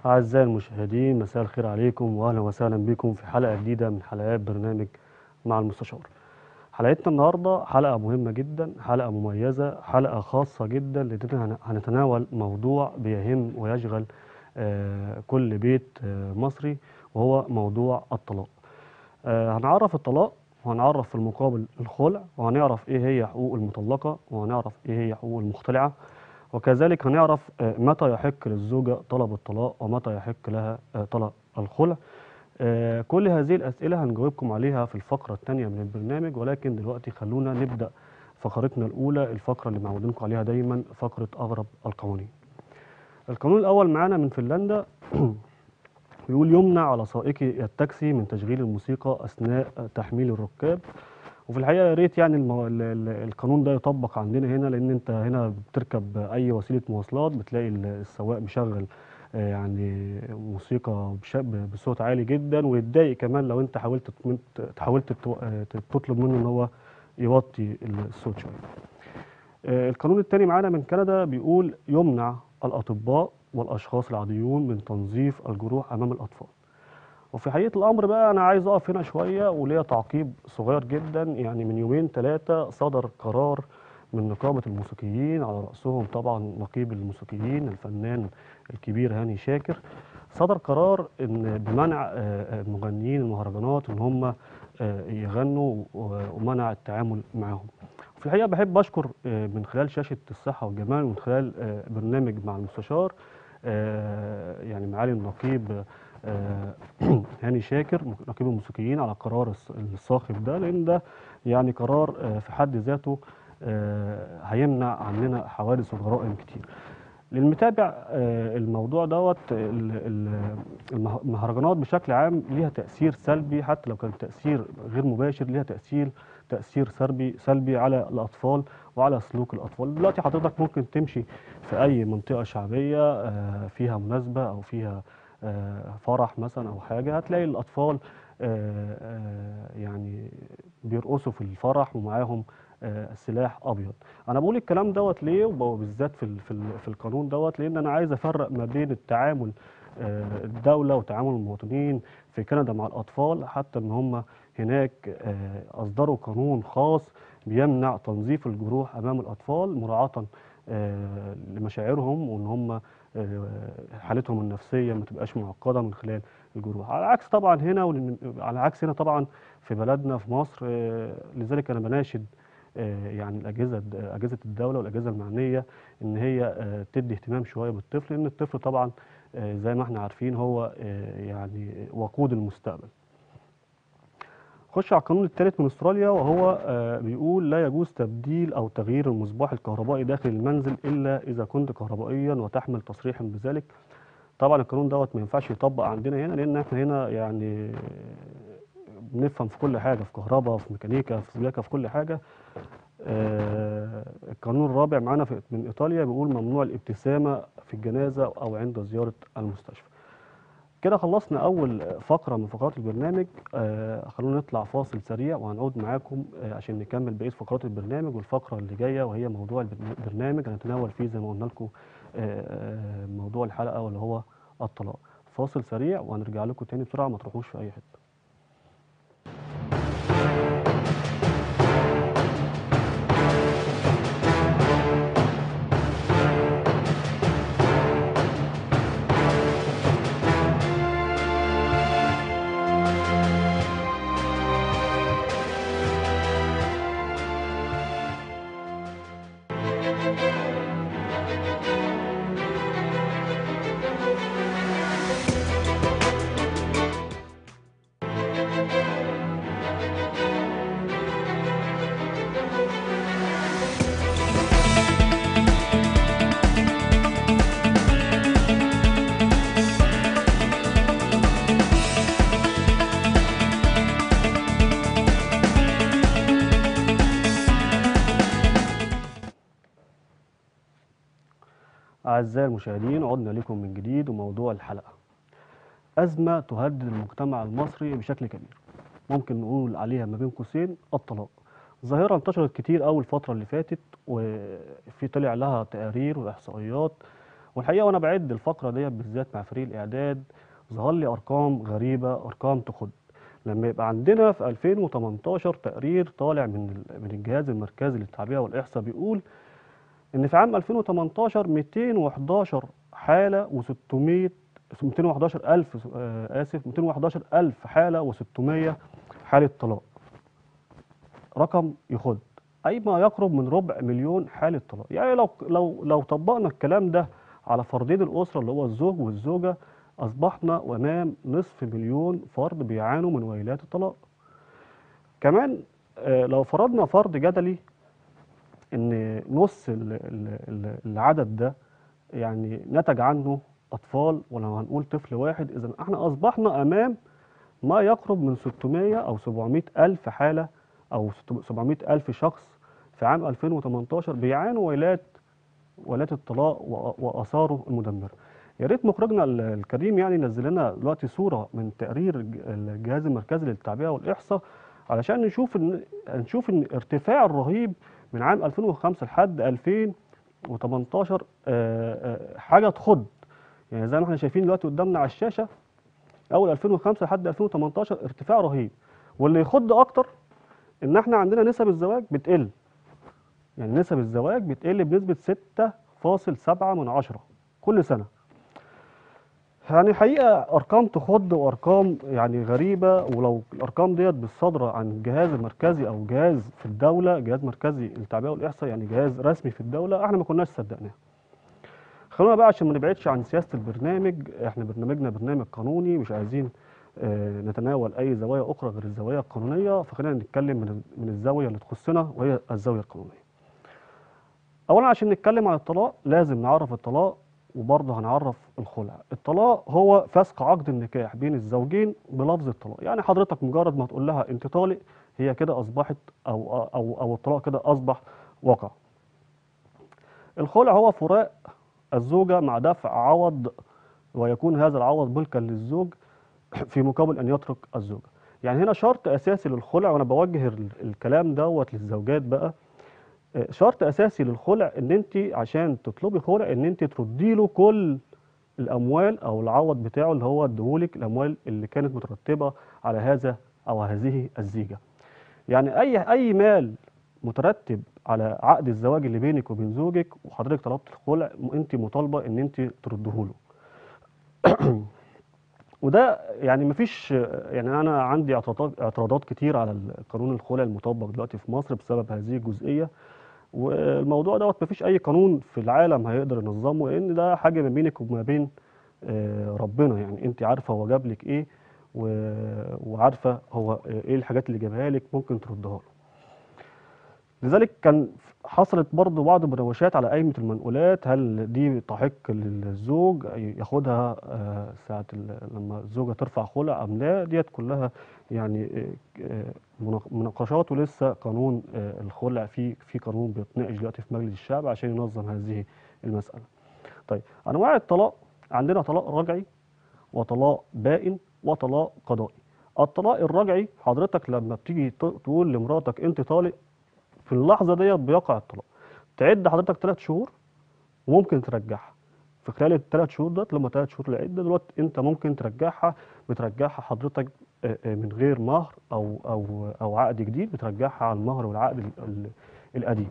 أعزائي المشاهدين، مساء الخير عليكم وأهلا وسهلا بكم في حلقة جديدة من حلقات برنامج مع المستشار. حلقتنا النهاردة حلقة مهمة جدا، حلقة مميزة، حلقة خاصة جدا لأننا هنتناول موضوع بيهم ويشغل كل بيت مصري، وهو موضوع الطلاق. هنعرف الطلاق، وهنعرف في المقابل الخلع، وهنعرف إيه هي حقوق المطلقة، وهنعرف إيه هي حقوق المختلعة، وكذلك هنعرف متى يحق للزوجة طلب الطلاق ومتى يحق لها طلب الخلع. كل هذه الأسئلة هنجاوبكم عليها في الفقرة الثانية من البرنامج، ولكن دلوقتي خلونا نبدأ فقرتنا الأولى، الفقرة اللي معودينكم عليها دايما، فقرة أغرب القوانين. القانون الأول معانا من فنلندا بيقول: يمنع على سائقي التاكسي من تشغيل الموسيقى أثناء تحميل الركاب. وفي الحقيقه يا ريت يعني القانون ده يطبق عندنا هنا، لان انت هنا بتركب اي وسيله مواصلات بتلاقي السواق مشغل يعني موسيقى بصوت عالي جدا، ويتضايق كمان لو انت حاولت تطلب منه ان هو يوطي الصوت شويه. القانون الثاني معانا من كندا بيقول: يمنع الاطباء والاشخاص العاديون من تنظيف الجروح امام الاطفال. وفي حقيقة الأمر بقى أنا عايز أقف هنا شوية وليا تعقيب صغير جدا. يعني من يومين ثلاثة صدر قرار من نقابة الموسيقيين، على رأسهم طبعا نقيب الموسيقيين الفنان الكبير هاني شاكر. صدر قرار إن بمنع مغنيين المهرجانات إن هم يغنوا، ومنع التعامل معهم. في الحقيقة بحب أشكر من خلال شاشة الصحة والجمال ومن خلال برنامج مع المستشار يعني معالي النقيب هاني شاكر نقيب الموسيقيين على القرار الصاخب ده، لان ده يعني قرار في حد ذاته هيمنع عننا حوادث وجرائم كتير. للمتابع الموضوع دوت المهرجانات بشكل عام ليها تأثير سلبي، حتى لو كان تأثير غير مباشر ليها تأثير سلبي على الأطفال وعلى سلوك الأطفال. دلوقتي حضرتك ممكن تمشي في أي منطقة شعبية فيها مناسبة أو فيها فرح مثلا أو حاجة، هتلاقي الأطفال يعني بيرقصوا في الفرح ومعاهم سلاح ابيض. انا بقول الكلام دوت ليه، وبالذات في القانون دوت، لان انا عايز افرق ما بين التعامل الدوله وتعامل المواطنين في كندا مع الاطفال، حتى ان هم هناك اصدروا قانون خاص بيمنع تنظيف الجروح امام الاطفال، مراعاه لمشاعرهم، وان هم حالتهم النفسيه ما تبقاش معقده من خلال الجروح، على عكس طبعا هنا على عكس هنا طبعا في بلدنا في مصر. لذلك انا بناشد يعني اجهزه الدوله والاجهزه المعنيه ان هي تدي اهتمام شويه بالطفل، لان الطفل طبعا زي ما احنا عارفين هو يعني وقود المستقبل. خش على القانون الثالث من استراليا، وهو بيقول: لا يجوز تبديل او تغيير المصباح الكهربائي داخل المنزل الا اذا كنت كهربائيا وتحمل تصريحا بذلك. طبعا القانون دوت ما ينفعش يطبق عندنا هنا، لان احنا هنا يعني بنفهم في كل حاجه، في كهرباء، في ميكانيكا، في سباكه، في كل حاجه. القانون الرابع معانا من ايطاليا بيقول: ممنوع الابتسامه في الجنازه او عند زياره المستشفى. كده خلصنا اول فقره من فقرات البرنامج. خلونا نطلع فاصل سريع وهنعود معاكم عشان نكمل بقيه فقرات البرنامج، والفقره اللي جايه وهي موضوع البرنامج هنتناول فيه زي ما قلنا لكم موضوع الحلقه واللي هو الطلاق. فاصل سريع وهنرجع لكم تاني بسرعه، ما تروحوش في اي حته. أعزائي المشاهدين، عدنا لكم من جديد، وموضوع الحلقة: أزمة تهدد المجتمع المصري بشكل كبير، ممكن نقول عليها ما بين قوسين الطلاق. ظاهرة انتشرت كتير أوي الفترة اللي فاتت، وفي طلع لها تقارير وإحصائيات، والحقيقه وانا بعد الفقره ديت بالذات مع فريق الاعداد ظهر لي ارقام غريبه، ارقام تخض. لما يبقى عندنا في 2018 تقرير طالع من الجهاز المركزي للتعبئه والاحصاء بيقول ان في عام 2018 211 حاله و600 211 ألف، 211 ألف حالة و600 حالة طلاق. رقم يخض، أي ما يقرب من ربع مليون حالة طلاق. يعني لو طبقنا الكلام ده على فردين الأسرة اللي هو الزوج والزوجة، أصبحنا أمام نصف مليون فرد بيعانوا من ويلات الطلاق. كمان لو فرضنا فرض جدلي إن نص العدد ده يعني نتج عنه أطفال، ولو هنقول طفل واحد، إذا احنا أصبحنا أمام ما يقرب من 600 أو 700 ألف حالة أو 700 ألف شخص في عام 2018 بيعانوا ويلات الطلاق وآثاره المدمرة. يا ريت مخرجنا الكريم يعني ينزل لنا دلوقتي صورة من تقرير الجهاز المركزي للتعبئة والإحصاء علشان نشوف إن ارتفاع الرهيب من عام 2005 لحد 2018 حاجة تخض. يعني زي ما احنا شايفين دلوقتي قدامنا على الشاشة، اول 2005 لحد 2018 ارتفاع رهيب. واللي يخض اكتر ان احنا عندنا نسب الزواج بتقل. يعني نسب الزواج بتقل بنسبة 6.7 كل سنة. يعني حقيقة ارقام تخض وارقام يعني غريبة. ولو الارقام ديت بالصادرة عن الجهاز المركزي او جهاز في الدولة، جهاز مركزي للتعبئة والاحصاء يعني جهاز رسمي في الدولة، احنا ما كناش صدقناه. خلونا بقى عشان ما نبعدش عن سياسة البرنامج، احنا برنامجنا برنامج قانوني، مش عايزين نتناول أي زوايا أخرى غير الزوايا القانونية، فخلينا نتكلم من الزاوية اللي تخصنا وهي الزاوية القانونية. أولا عشان نتكلم عن الطلاق لازم نعرف الطلاق، وبرضه هنعرف الخلع. الطلاق هو فسخ عقد النكاح بين الزوجين بلفظ الطلاق. يعني حضرتك مجرد ما تقول لها أنت طالق، هي كده أصبحت أو الطلاق كده أصبح واقع. الخلع هو فراق الزوجة مع دفع عوض، ويكون هذا العوض ملكا للزوج في مقابل أن يترك الزوجة. يعني هنا شرط أساسي للخلع، وأنا بوجه الكلام دوت للزوجات بقى. شرط أساسي للخلع إن أنت عشان تطلبي خلع إن أنت تردي له كل الأموال أو العوض بتاعه اللي هو اديهولك، الأموال اللي كانت مترتبة على هذا أو هذه الزيجة. يعني أي مال مترتب على عقد الزواج اللي بينك وبين زوجك وحضرتك طلبت الخلع، أنت مطالبة إن أنت ترديه له. وده يعني مفيش، يعني انا عندي اعتراضات كتير على قانون الخلع المطبق دلوقتي في مصر بسبب هذه الجزئيه. والموضوع دوت مفيش اي قانون في العالم هيقدر ينظمه، لان ده حاجه ما بينك وما بين ربنا. يعني انت عارفه هو جاب لك ايه، وعارفه هو ايه الحاجات اللي جابها لك ممكن تردها له. لذلك كان حصلت برضه بعض المناوشات على قائمة المنقولات، هل دي تحق للزوج ياخدها ساعة لما الزوجة ترفع خلع أم لا. ديت كلها يعني مناقشات، ولسه قانون الخلع في قانون بيتناقش دلوقتي في مجلس الشعب عشان ينظم هذه المسألة. طيب أنواع الطلاق عندنا طلاق رجعي وطلاق بائن وطلاق قضائي. الطلاق الرجعي حضرتك لما بتيجي تقول لمراتك أنت طالق، في اللحظة ديت بيقع الطلاق. تعد حضرتك 3 شهور وممكن ترجعها. في خلال ال3 شهور دول، لما 3 شهور العدة دلوقتي انت ممكن بترجعها حضرتك من غير مهر او عقد جديد، بترجعها على المهر والعقد القديم.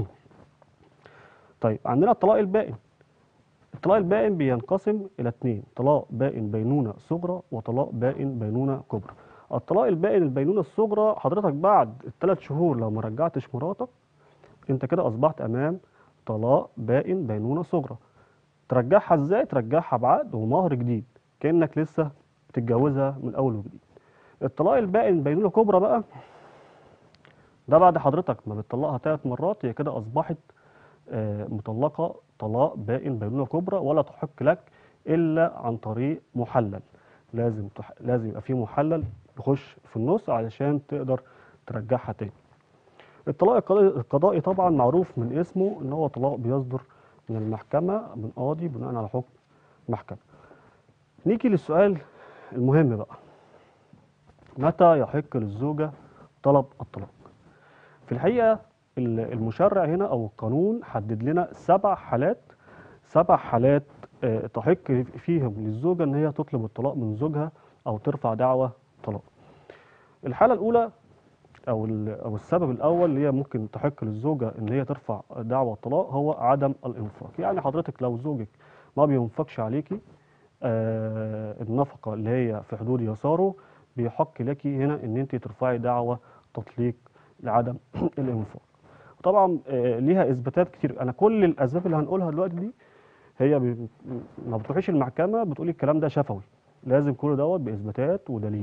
طيب عندنا الطلاق البائن. الطلاق البائن بينقسم الى 2: طلاق بائن بينونة صغرى وطلاق بائن بينونة كبرى. الطلاق البائن البينونة الصغرى حضرتك بعد ال3 شهور لو ما رجعتش مراتك، انت كده اصبحت امام طلاق بائن بينونة صغرى. ترجعها ازاي؟ ترجعها بعقد ومهر جديد كأنك لسه بتتجوزها من اول وجديد. الطلاق البائن بينونة كبرى بقى، ده بعد حضرتك ما بتطلقها 3 مرات، هي كده اصبحت مطلقة طلاق بائن بينونة كبرى، ولا تحق لك الا عن طريق محلل. لازم يبقى في محلل يخش في النص علشان تقدر ترجعها تاني. الطلاق القضائي طبعا معروف من اسمه ان هو طلاق بيصدر من المحكمة، من قاضي بناء على حكم محكمة. نيجي للسؤال المهم بقى: متى يحق للزوجة طلب الطلاق؟ في الحقيقة المشرع هنا او القانون حدد لنا 7 حالات، 7 حالات تحق فيهم للزوجة إن هي تطلب الطلاق من زوجها أو ترفع دعوى طلاق. الحالة الأولى أو السبب الأول اللي هي ممكن تحق للزوجة إن هي ترفع دعوى طلاق هو عدم الإنفاق. يعني حضرتك لو زوجك ما بينفقش عليكي النفقة اللي هي في حدود يساره، بيحق لك هنا إن أنت ترفعي دعوى تطليق لعدم الإنفاق. طبعا ليها إثباتات كتير. أنا كل الأسباب اللي هنقولها دلوقتي دي هي ما بتروحيش المحكمة بتقولي الكلام ده شفوي، لازم كل دوت بإثباتات ودليل.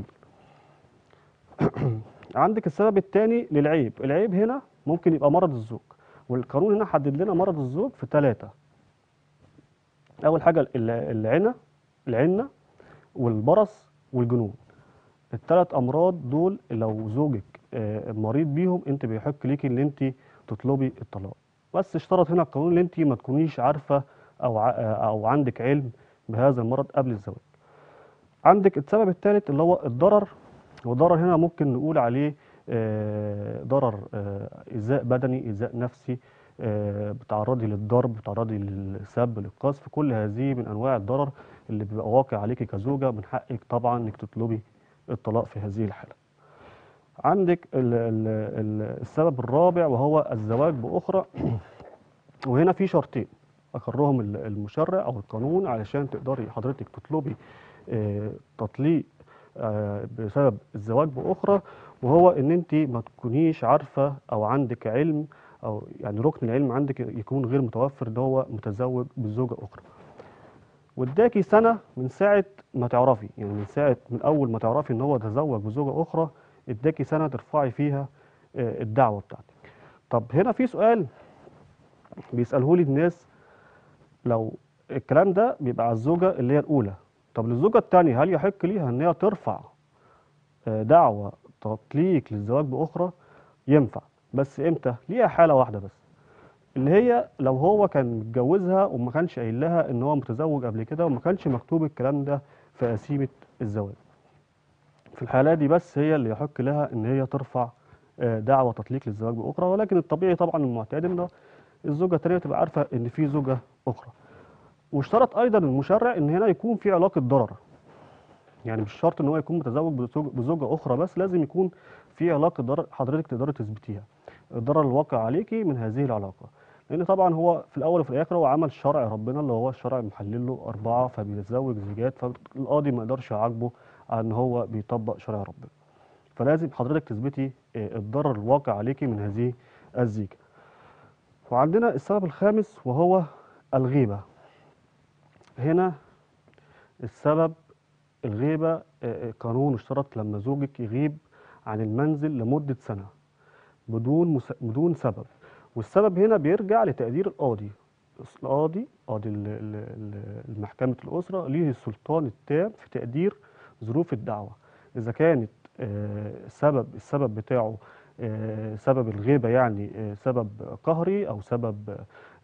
عندك السبب الثاني للعيب. العيب هنا ممكن يبقى مرض الزوج، والقانون هنا حدد لنا مرض الزوج في 3. أول حاجة العنة والبرص والجنون. ال3 أمراض دول لو زوجك مريض بيهم أنت بيحق ليكي إن أنت تطلبي الطلاق، بس اشترط هنا القانون إن أنت ما تكونيش عارفة أو عندك علم بهذا المرض قبل الزواج. عندك السبب الثالث اللي هو الضرر، والضرر هنا ممكن نقول عليه ضرر إيذاء بدني، إيذاء نفسي، بتعرضي للضرب، بتعرضي للسب، للقذف. كل هذه من أنواع الضرر اللي بيبقى واقع عليكي كزوجة، من حقك طبعا إنك تطلبي الطلاق في هذه الحالة. عندك السبب الرابع وهو الزواج بأخرى. وهنا في شرطين أقرهم المشرع أو القانون علشان تقدري حضرتك تطلبي تطليق بسبب الزواج بأخرى، وهو إن أنت ما تكونيش عارفة أو عندك علم، أو يعني ركن العلم عندك يكون غير متوفر إن هو متزوج بزوجة أخرى. واداكي سنة من ساعة ما تعرفي، يعني من أول ما تعرفي إن هو تزوج بزوجة أخرى، اداكي سنة ترفعي فيها الدعوة بتاعتك. طب هنا في سؤال بيسأله لي الناس، لو الكلام ده بيبقى على الزوجة اللي هي الأولى، طب للزوجة الثانية هل يحق ليها إن هي ترفع دعوة تطليق للزواج بأخرى؟ ينفع، بس إمتى؟ ليها حالة واحدة بس، اللي هي لو هو كان متجوزها وما كانش قايل لها إن هو متزوج قبل كده وما كانش مكتوب الكلام ده في قسيمة الزواج. في الحالة دي بس هي اللي يحق لها إن هي ترفع دعوة تطليق للزواج بأخرى. ولكن الطبيعي طبعا المعتاد إن الزوجة الثانية تبقى عارفة إن في زوجة أخرى. واشترط أيضا المشرع إن هنا يكون في علاقة ضرر، يعني مش شرط ان هو يكون متزوج بزوجه اخرى، بس لازم يكون في علاقه ضرر حضرتك تقدري تثبتيها، الضرر الواقع عليكي من هذه العلاقه. لان طبعا هو في الاول وفي الاخر هو عمل شرع ربنا اللي هو الشرع محلل له 4، فبيتزوج زوجات، فالقاضي ما يقدرش يعاقبه على ان هو بيطبق شرع ربنا. فلازم حضرتك تثبتي الضرر الواقع عليكي من هذه الزيجه. وعندنا السبب الخامس وهو الغيبه. هنا السبب الغيبة، قانون اشترط لما زوجك يغيب عن المنزل لمدة سنة بدون سبب. والسبب هنا بيرجع لتقدير القاضي. قاضي محكمة الأسرة ليه السلطان التام في تقدير ظروف الدعوة. إذا كانت السبب بتاعه سبب الغيبة، يعني سبب قهري أو سبب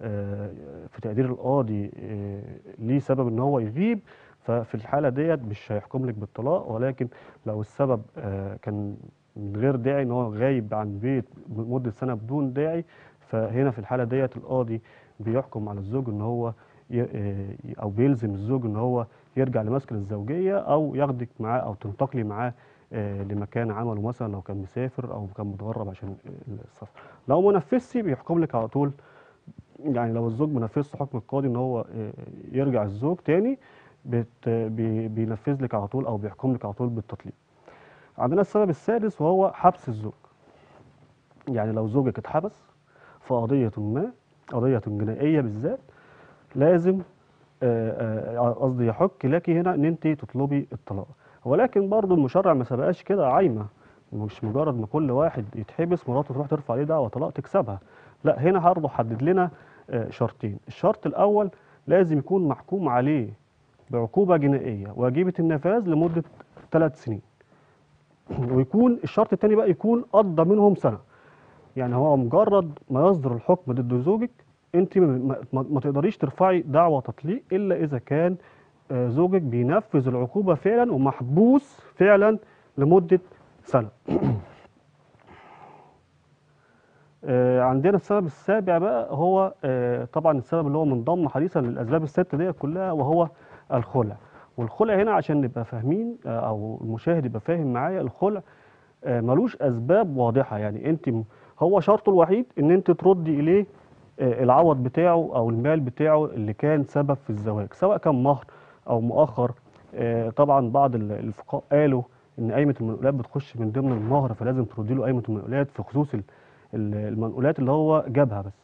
في تقدير القاضي ليه سبب إن هو يغيب، ففي الحالة ديت مش هيحكم لك بالطلاق. ولكن لو السبب كان من غير داعي ان هو غايب عن البيت لمدة سنة بدون داعي، فهنا في الحالة ديت القاضي بيحكم على الزوج ان هو او بيلزم الزوج ان هو يرجع لمسكن الزوجية، او ياخدك معاه او تنتقلي معاه لمكان عمله، مثلا لو كان مسافر او كان متغرب عشان السفر. لو ما نفذش بيحكم لك على طول، يعني لو الزوج ما نفذش حكم القاضي ان هو يرجع الزوج تاني، بينفذ لك على طول او بيحكم لك على طول بالتطليق. عندنا السبب السادس وهو حبس الزوج. يعني لو زوجك اتحبس في قضية جنائية بالذات، لازم قصدي يحق لك هنا ان انت تطلبي الطلاق. ولكن برضه المشرع ما سبقاش كده عايمة، مش مجرد ما كل واحد يتحبس مراته تروح ترفع عليه دعوة طلاق تكسبها. لا، هنا برضه حدد لنا شرطين. الشرط الاول لازم يكون محكوم عليه بعقوبة جنائية واجبة النفاذ لمدة 3 سنين. ويكون الشرط الثاني بقى يكون قضى منهم سنة. يعني هو مجرد ما يصدر الحكم ضد زوجك، انت ما تقدريش ترفعي دعوة تطليق الا اذا كان زوجك بينفذ العقوبة فعلا ومحبوس فعلا لمدة سنة. عندنا السبب السابع بقى هو طبعا السبب اللي هو منضم حديثا للاسباب الست دي كلها، وهو الخلع. والخلع هنا عشان نبقى فاهمين او المشاهد يبقى فاهم معايا، الخلع ملوش اسباب واضحه. يعني هو شرطه الوحيد ان انت تردي اليه العوض بتاعه او المال بتاعه اللي كان سبب في الزواج، سواء كان مهر او مؤخر. طبعا بعض الفقهاء قالوا ان قايمه المنقولات بتخش من ضمن المهر، فلازم تردي له قايمه المنقولات في خصوص المنقولات اللي هو جابها بس.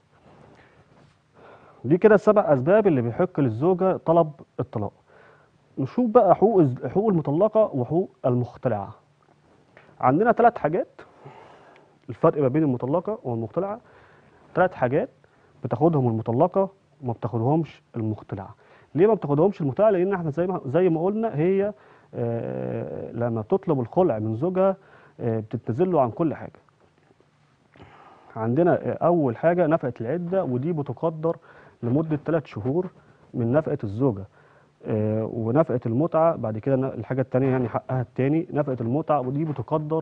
دي كده السبع اسباب اللي بيحق للزوجه طلب الطلاق. نشوف بقى حقوق المطلقه وحقوق المختلعه. عندنا ثلاث حاجات، الفرق ما بين المطلقه والمختلعه. ثلاث حاجات بتاخدهم المطلقه وما بتاخدهمش المختلعه. ليه ما بتاخدهمش المختلعه؟ لان احنا زي ما قلنا، هي لما بتطلب الخلع من زوجها بتتنازل له عن كل حاجه. عندنا اول حاجه نفقه العده، ودي بتقدر لمده 3 شهور من نفقه الزوجه. ونفقه المتعه بعد كده الحاجه الثانيه يعني حقها الثاني نفقه المتعه، ودي بتقدر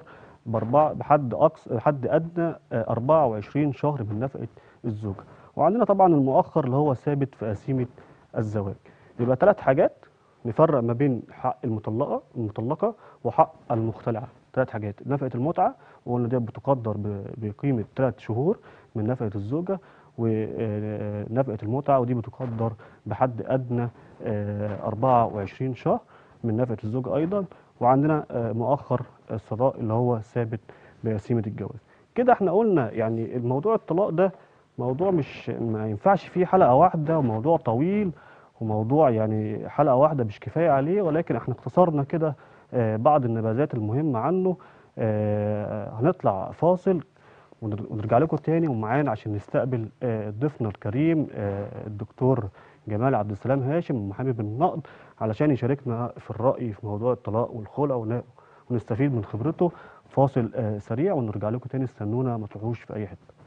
بحد ادنى 24 شهر من نفقه الزوجه. وعندنا طبعا المؤخر اللي هو ثابت في قسيمه الزواج. يبقى 3 حاجات نفرق ما بين حق المطلقه وحق المختلعه. 3 حاجات: نفقه المتعه وقلنا دي بتقدر بقيمه 3 شهور من نفقه الزوجه، ونفقه المتعه ودي بتقدر بحد ادنى 24 شهر من نفقه الزوجه ايضا. وعندنا مؤخر الصداق اللي هو ثابت بقسيمه الجواز. كده احنا قلنا يعني الموضوع الطلاق ده موضوع مش ما ينفعش فيه حلقه واحده، وموضوع طويل، وموضوع يعني حلقه واحده مش كفايه عليه، ولكن احنا اختصرنا كده بعض النبذات المهمه عنه. هنطلع فاصل ونرجع لكم تاني ومعانا عشان نستقبل ضيفنا الكريم الدكتور جمال عبد السلام هاشم، محامي بالنقد، علشان يشاركنا في الرأي في موضوع الطلاق والخلع ونستفيد من خبرته. فاصل سريع ونرجع لكم تاني، استنونا ما تروحوش في أي حتة.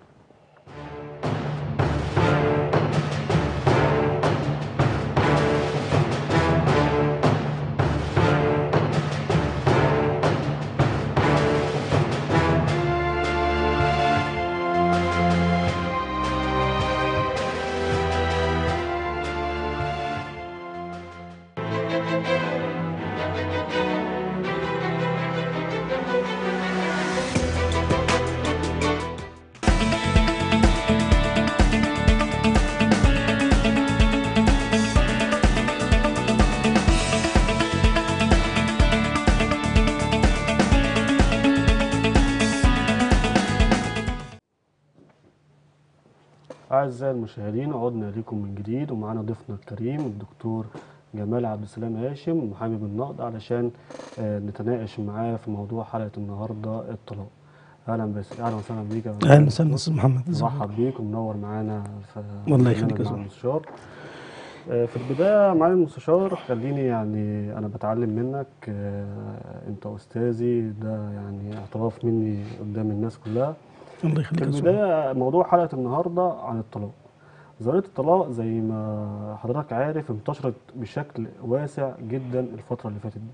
أعزائي المشاهدين، عدنا لكم من جديد ومعانا ضيفنا الكريم الدكتور جمال عبد السلام هاشم، محامي بالنقد، علشان نتناقش معاه في موضوع حلقة النهارده الطلاق. أهلا وسهلا بيك يا أهلا وسهلا أستاذ محمد. مرحب بيك ومنور معانا في والله يخليك مع المستشار. في البداية معالي المستشار، خليني يعني أنا بتعلم منك، أنت أستاذي، ده يعني اعتراف مني قدام الناس كلها. الله يخليك. في البداية موضوع حلقة النهاردة عن الطلاق. ظاهرة الطلاق زي ما حضرتك عارف انتشرت بشكل واسع جدا الفترة اللي فاتت دي.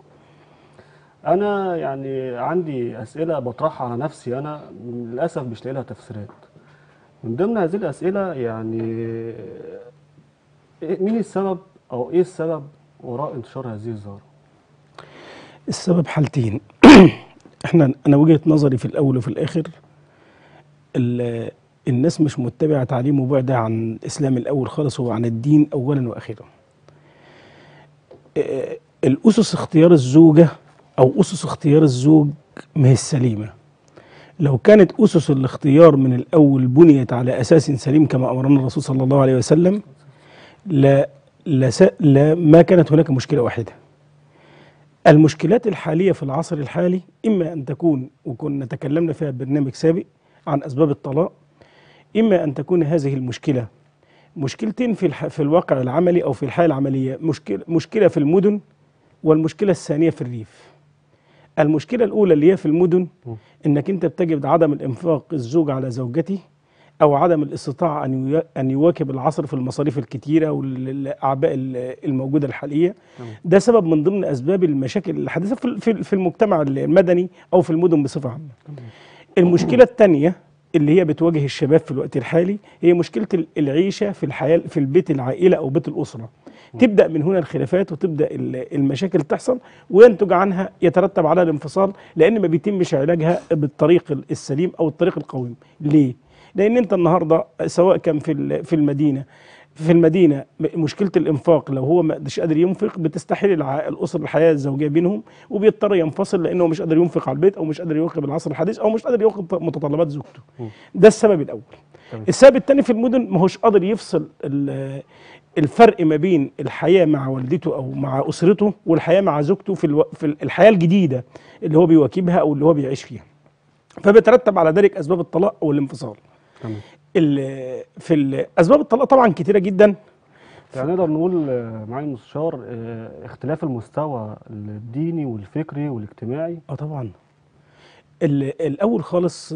أنا يعني عندي أسئلة بطرحها على نفسي، أنا للأسف مش لاقي لها تفسيرات. من ضمن هذه الأسئلة يعني مين السبب أو إيه السبب وراء انتشار هذه الظاهرة؟ السبب حالتين. أنا وجهة نظري في الأول وفي الآخر الناس مش متبعة تعليم وبعدها عن الإسلام الأول خالص، هو عن الدين أولا وأخيرا. الأسس اختيار الزوجة أو أسس اختيار الزوج ما هي السليمة. لو كانت أسس الاختيار من الأول بنيت على أساس سليم كما أمرنا الرسول صلى الله عليه وسلم لا ما كانت هناك مشكلة واحدة. المشكلات الحالية في العصر الحالي إما أن تكون، وكنا تكلمنا فيها برنامج سابق عن أسباب الطلاق، إما أن تكون هذه المشكلة مشكلتين في الواقع العملي أو في الحياة العملية، مشكلة في المدن، والمشكلة الثانية في الريف. المشكلة الأولى اللي هي في المدن إنك أنت بتجد عدم الإنفاق الزوج على زوجته، أو عدم الاستطاعة أن يواكب العصر في المصاريف الكتيرة والأعباء الموجودة الحالية. ده سبب من ضمن أسباب المشاكل الحادثة في المجتمع المدني أو في المدن بصفة عامة. المشكلة الثانية اللي هي بتواجه الشباب في الوقت الحالي هي مشكلة العيشة في الحياة في البيت العائلة أو بيت الأسرة. تبدأ من هنا الخلافات وتبدأ المشاكل تحصل، وينتج عنها يترتب على الانفصال، لأن ما بيتمش علاجها بالطريق السليم أو الطريق القويم. ليه؟ لأن أنت النهاردة سواء كان في المدينة مشكلة الإنفاق، لو هو مش قادر ينفق بتستحيل الأسر الحياة الزوجية بينهم، وبيضطر ينفصل لأنه مش قادر ينفق على البيت، أو مش قادر يواكب العصر الحديث، أو مش قادر يواكب متطلبات زوجته. ده السبب الأول. السبب الثاني في المدن ما هوش قادر يفصل الفرق ما بين الحياة مع والدته أو مع أسرته والحياة مع زوجته في الحياة الجديدة اللي هو بيواكبها أو اللي هو بيعيش فيها، فبيترتب على ذلك أسباب الطلاق أو الانفصال. تمام. اسباب الطلاق طبعا كتيره جدا. يعني نقدر نقول معالي المستشار اختلاف المستوى الديني والفكري والاجتماعي. طبعا. الاول خالص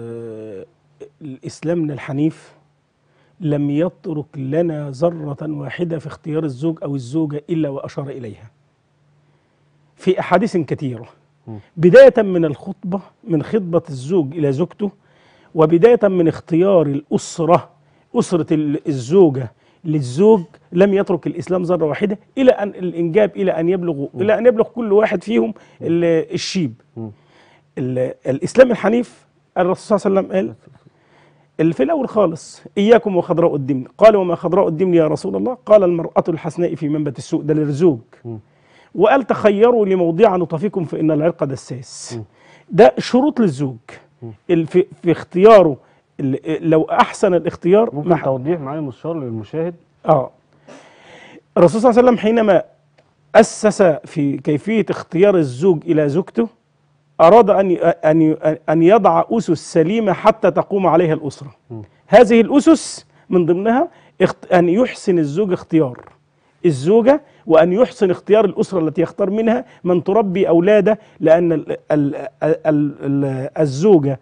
الاسلام الحنيف لم يترك لنا ذره واحده في اختيار الزوج او الزوجه الا واشار اليها في احاديث كثيره، بدايه من الخطبه، من خطبه الزوج الى زوجته، وبداية من اختيار الأسرة، أسرة الزوجة للزوج، لم يترك الإسلام ذرة واحدة إلى أن الإنجاب، إلى أن يبلغ كل واحد فيهم الشيب. الإسلام الحنيف الرسول صلى الله عليه وسلم قال في الأول خالص: إياكم وخضراء الدمن. قال: وما خضراء الدمن يا رسول الله؟ قال: المرأة الحسناء في منبت السوء. ده للزوج. وقال: تخيروا لموضع نطفكم فإن العرق دساس. ده شروط للزوج في اختياره. لو احسن الاختيار. ممكن توضيح معالي المستشار للمشاهد؟ الرسول صلى الله عليه وسلم حينما اسس في كيفيه اختيار الزوج الى زوجته اراد ان يضع اسس سليمه حتى تقوم عليها الاسره. هذه الاسس من ضمنها ان يحسن الزوج اختيار الزوجه، وأن يحسن اختيار الأسرة التي يختار منها من تربي أولاده، لأن الزوجة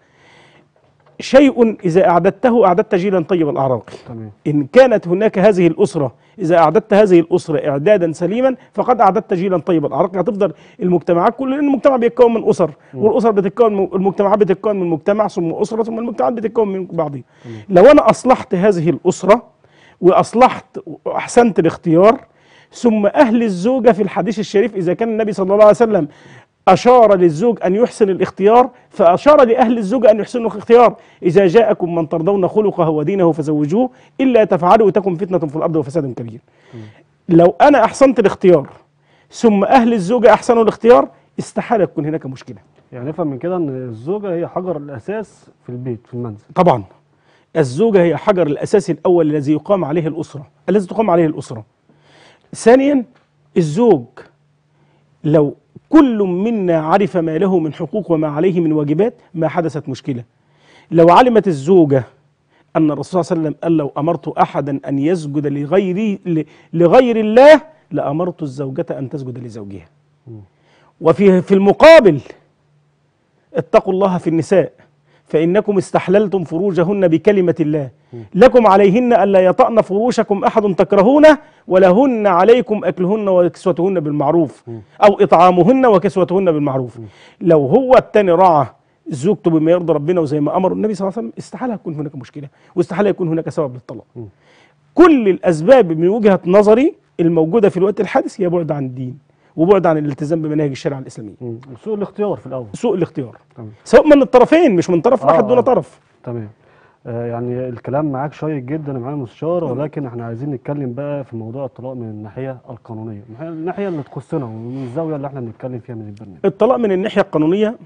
شيء إذا أعددته أعددت جيلا طيب الأعراق. إن كانت هناك هذه الأسرة، إذا أعددت هذه الأسرة إعدادا سليما فقد أعددت جيلا طيب الأعراق. هتفضل المجتمعات لأن المجتمع بيتكون من أسر، والأسر بتتكون، المجتمعات بتتكون من مجتمع ثم أسرة ثم المجتمعات بتتكون من بعضها. لو أنا أصلحت هذه الأسرة وأصلحت وأحسنت الاختيار، ثم أهل الزوجة في الحديث الشريف، إذا كان النبي صلى الله عليه وسلم أشار للزوج أن يحسن الاختيار، فأشار لأهل الزوجة أن يحسنوا الاختيار: إذا جاءكم من ترضون خلقه ودينه فزوجوه، إلا تفعلوا تكن فتنة في الأرض وفساد كبير. لو أنا أحسنت الاختيار ثم أهل الزوجة أحسنوا الاختيار، استحالة تكون هناك مشكلة. يعني نفهم من كده أن الزوجة هي حجر الأساس في البيت، في المنزل. طبعا الزوجة هي حجر الأساس الأول الذي يقام عليه الأسرة، الذي تقام عليه الأسرة. ثانيا الزوج لو كل منا عرف ما له من حقوق وما عليه من واجبات ما حدثت مشكلة. لو علمت الزوجة أن الرسول صلى الله عليه وسلم قال: لو أمرت أحدا أن يسجد لغير الله لأمرت الزوجة أن تسجد لزوجها. وفي المقابل: اتقوا الله في النساء فإنكم استحللتم فروجهن بكلمة الله، لكم عليهن ألا يطأن فروشكم أحد تكرهونه، ولهن عليكم أكلهن وكسوتهن بالمعروف، أو إطعامهن وكسوتهن بالمعروف. لو هو التاني راعى زوجته بما يرضي ربنا وزي ما أمر النبي صلى الله عليه وسلم، استحالة يكون هناك مشكلة، واستحالة يكون هناك سبب للطلاق. كل الأسباب من وجهة نظري الموجودة في الوقت الحادث هي بعد عن الدين وبعد عن الالتزام بمناهج الشريعة الإسلامية. سوء الاختيار في الأول. سوء الاختيار. سواء من الطرفين، مش من طرف واحد دون طرف. تمام. يعني الكلام معاك شيق جدا يا معالي المستشار، ولكن احنا عايزين نتكلم بقى في موضوع الطلاق من الناحية القانونية، الناحية اللي تخصنا ومن الزاوية اللي احنا بنتكلم فيها من البرنامج. الطلاق من الناحية القانونية،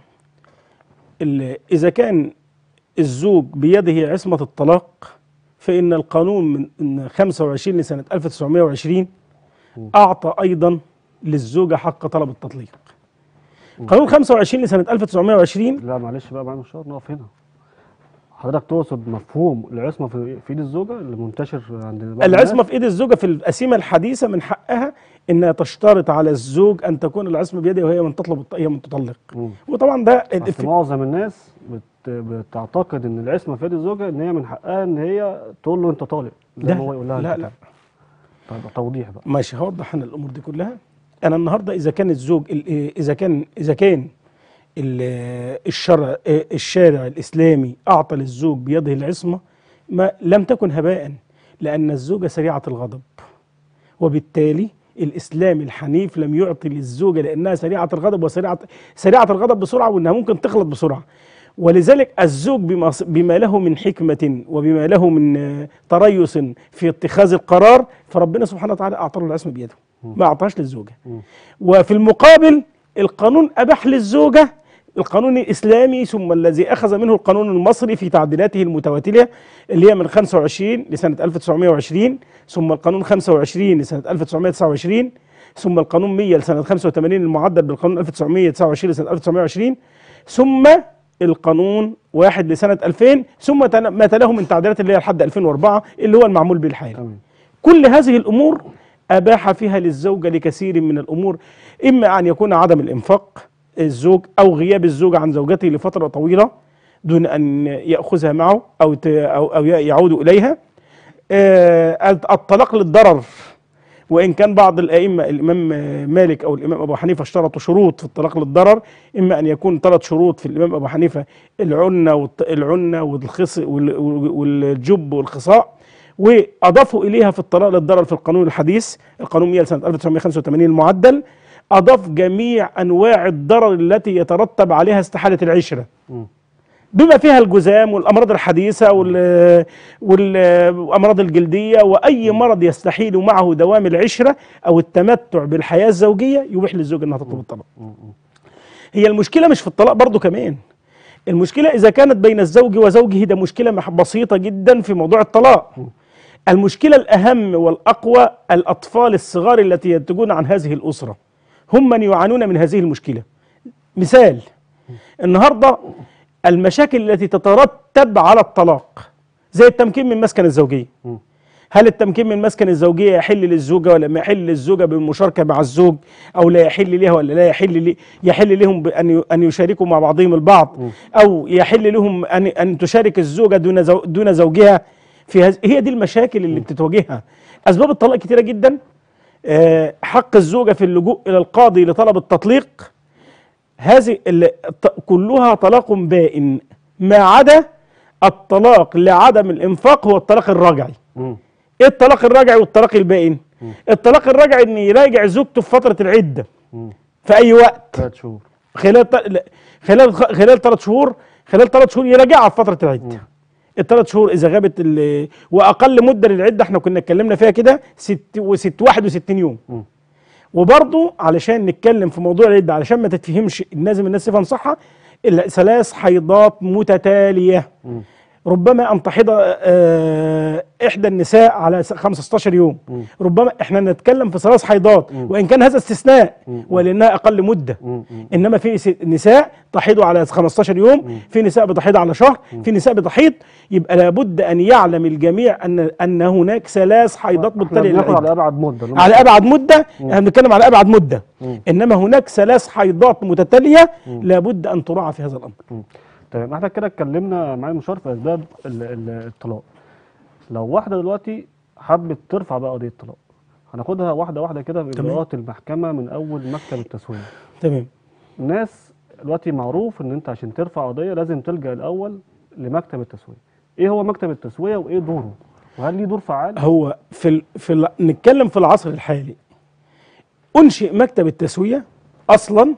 إذا كان الزوج بيده عصمة الطلاق، فإن القانون من 25 لسنة 1920 أعطى أيضا للزوجة حق طلب التطليق. قانون 25 لسنة 1920. لا معلش بقى معالي المستشار، نقف هنا. حضرتك تقصد مفهوم العصمة في ايد الزوجة اللي منتشر عند العصمة في ايد الزوجة في القسيمة الحديثة من حقها انها تشترط على الزوج ان تكون العصمة بيدها وهي من تطلق. وطبعا ده معظم الناس بتعتقد ان العصمة في ايد الزوجة ان هي من حقها ان هي تقول له انت طالق زي ما هو يقول لها. لا. طيب توضيح بقى. ماشي، هوضح انا الامور دي كلها. انا النهارده اذا كان الزوج اذا كان الشارع الإسلامي أعطى للزوج بيده العصمة ما لم تكن هباء، لأن الزوجة سريعة الغضب، وبالتالي الإسلام الحنيف لم يعطي للزوجة لأنها سريعة الغضب سريعة الغضب بسرعة، وأنها ممكن تخلط بسرعة. ولذلك الزوج بما له من حكمة وبما له من تريث في اتخاذ القرار، فربنا سبحانه وتعالى أعطى له العصمة بيده، ما أعطاش للزوجة. وفي المقابل القانون أباح للزوجة، القانون الإسلامي ثم الذي أخذ منه القانون المصري في تعديلاته المتواترة اللي هي من 25 لسنة 1920، ثم القانون 25 لسنة 1929، ثم القانون 100 لسنة 85 المعدل بالقانون 1929 لسنة 1920، ثم القانون 1 لسنة 2000، ثم ما تلاه من تعديلات اللي هي لحد 2004 اللي هو المعمول به الحالي. كل هذه الأمور أباح فيها للزوجة لكثير من الأمور، إما أن يكون عدم الإنفاق الزوج أو غياب الزوج عن زوجته لفترة طويلة دون أن يأخذها معه أو يعود إليها، الطلاق للضرر، وإن كان بعض الأئمة الإمام مالك أو الإمام أبو حنيفة اشترطوا شروط في الطلاق للضرر، إما أن يكون 3 شروط في الإمام أبو حنيفة: العنة والجب والخصاء، وأضافوا إليها في الطلاق للضرر في القانون الحديث القانون 100 سنة 1985 المعدل، أضاف جميع أنواع الضرر التي يترتب عليها استحالة العشرة، بما فيها الجذام والأمراض الحديثة والأمراض الجلدية، وأي مرض يستحيل معه دوام العشرة أو التمتع بالحياة الزوجية يبيح للزوج أنها تطلب الطلاق. هي المشكلة مش في الطلاق برضو كمان، المشكلة إذا كانت بين الزوج وزوجه، ده مشكلة بسيطة جدا في موضوع الطلاق. المشكلة الأهم والأقوى الأطفال الصغار التي ينتجون عن هذه الأسرة، هم من يعانون من هذه المشكلة. مثال النهاردة المشاكل التي تترتب على الطلاق زي التمكين من مسكن الزوجية. هل التمكين من مسكن الزوجية يحل للزوجة ولا ما يحل للزوجة بالمشاركة مع الزوج، أو لا يحل لها ولا لا يحل لهم أن يشاركوا مع بعضهم البعض، أو يحل لهم أن تشارك الزوجة دون زوجها في هي دي المشاكل اللي بتتواجهها. أسباب الطلاق كتيرة جدا. حق الزوجة في اللجوء إلى القاضي لطلب التطليق، هذه كلها طلاق بائن، ما عدا الطلاق لعدم الإنفاق هو الطلاق الرجعي. إيه الطلاق الرجعي والطلاق البائن؟ الطلاق الرجعي إن يراجع زوجته في فترة العدة في أي وقت، 3 شهور، خلال 3 شهور، خلال 3 شهور يراجعها في فترة العدة. ال3 شهور إذا غابت وأقل مدة للعدة احنا كنا اتكلمنا فيها كده 61 يوم. وبرضو علشان نتكلم في موضوع العدة علشان ما تتفهمش، لازم الناس تفهم صح، 3 حيضات متتالية ربما أن تحيض إحدى النساء على 15 يوم، ربما احنا نتكلم في 3 حيضات وإن كان هذا استثناء ولأنها أقل مدة، إنما في نساء تحيض على 15 يوم، في نساء بتحيض على شهر، في نساء بتحيض. يبقى لابد أن يعلم الجميع أن هناك 3 حيضات متتالية على أبعد مدة، على أبعد مدة، احنا بنتكلم على أبعد مدة، إنما هناك 3 حيضات متتالية لابد أن تراعى في هذا الأمر. تمام. احنا كده اتكلمنا مع المشار في اسباب الطلاق. لو واحده دلوقتي حبت ترفع بقى قضيه الطلاق، هناخدها واحده واحده كده باجراءات المحكمه من اول مكتب التسويه. تمام. الناس دلوقتي معروف ان انت عشان ترفع قضيه لازم تلجا الاول لمكتب التسويه. ايه هو مكتب التسويه وايه دوره؟ وهل ليه دور فعال؟ هو نتكلم في العصر الحالي، انشئ مكتب التسويه اصلا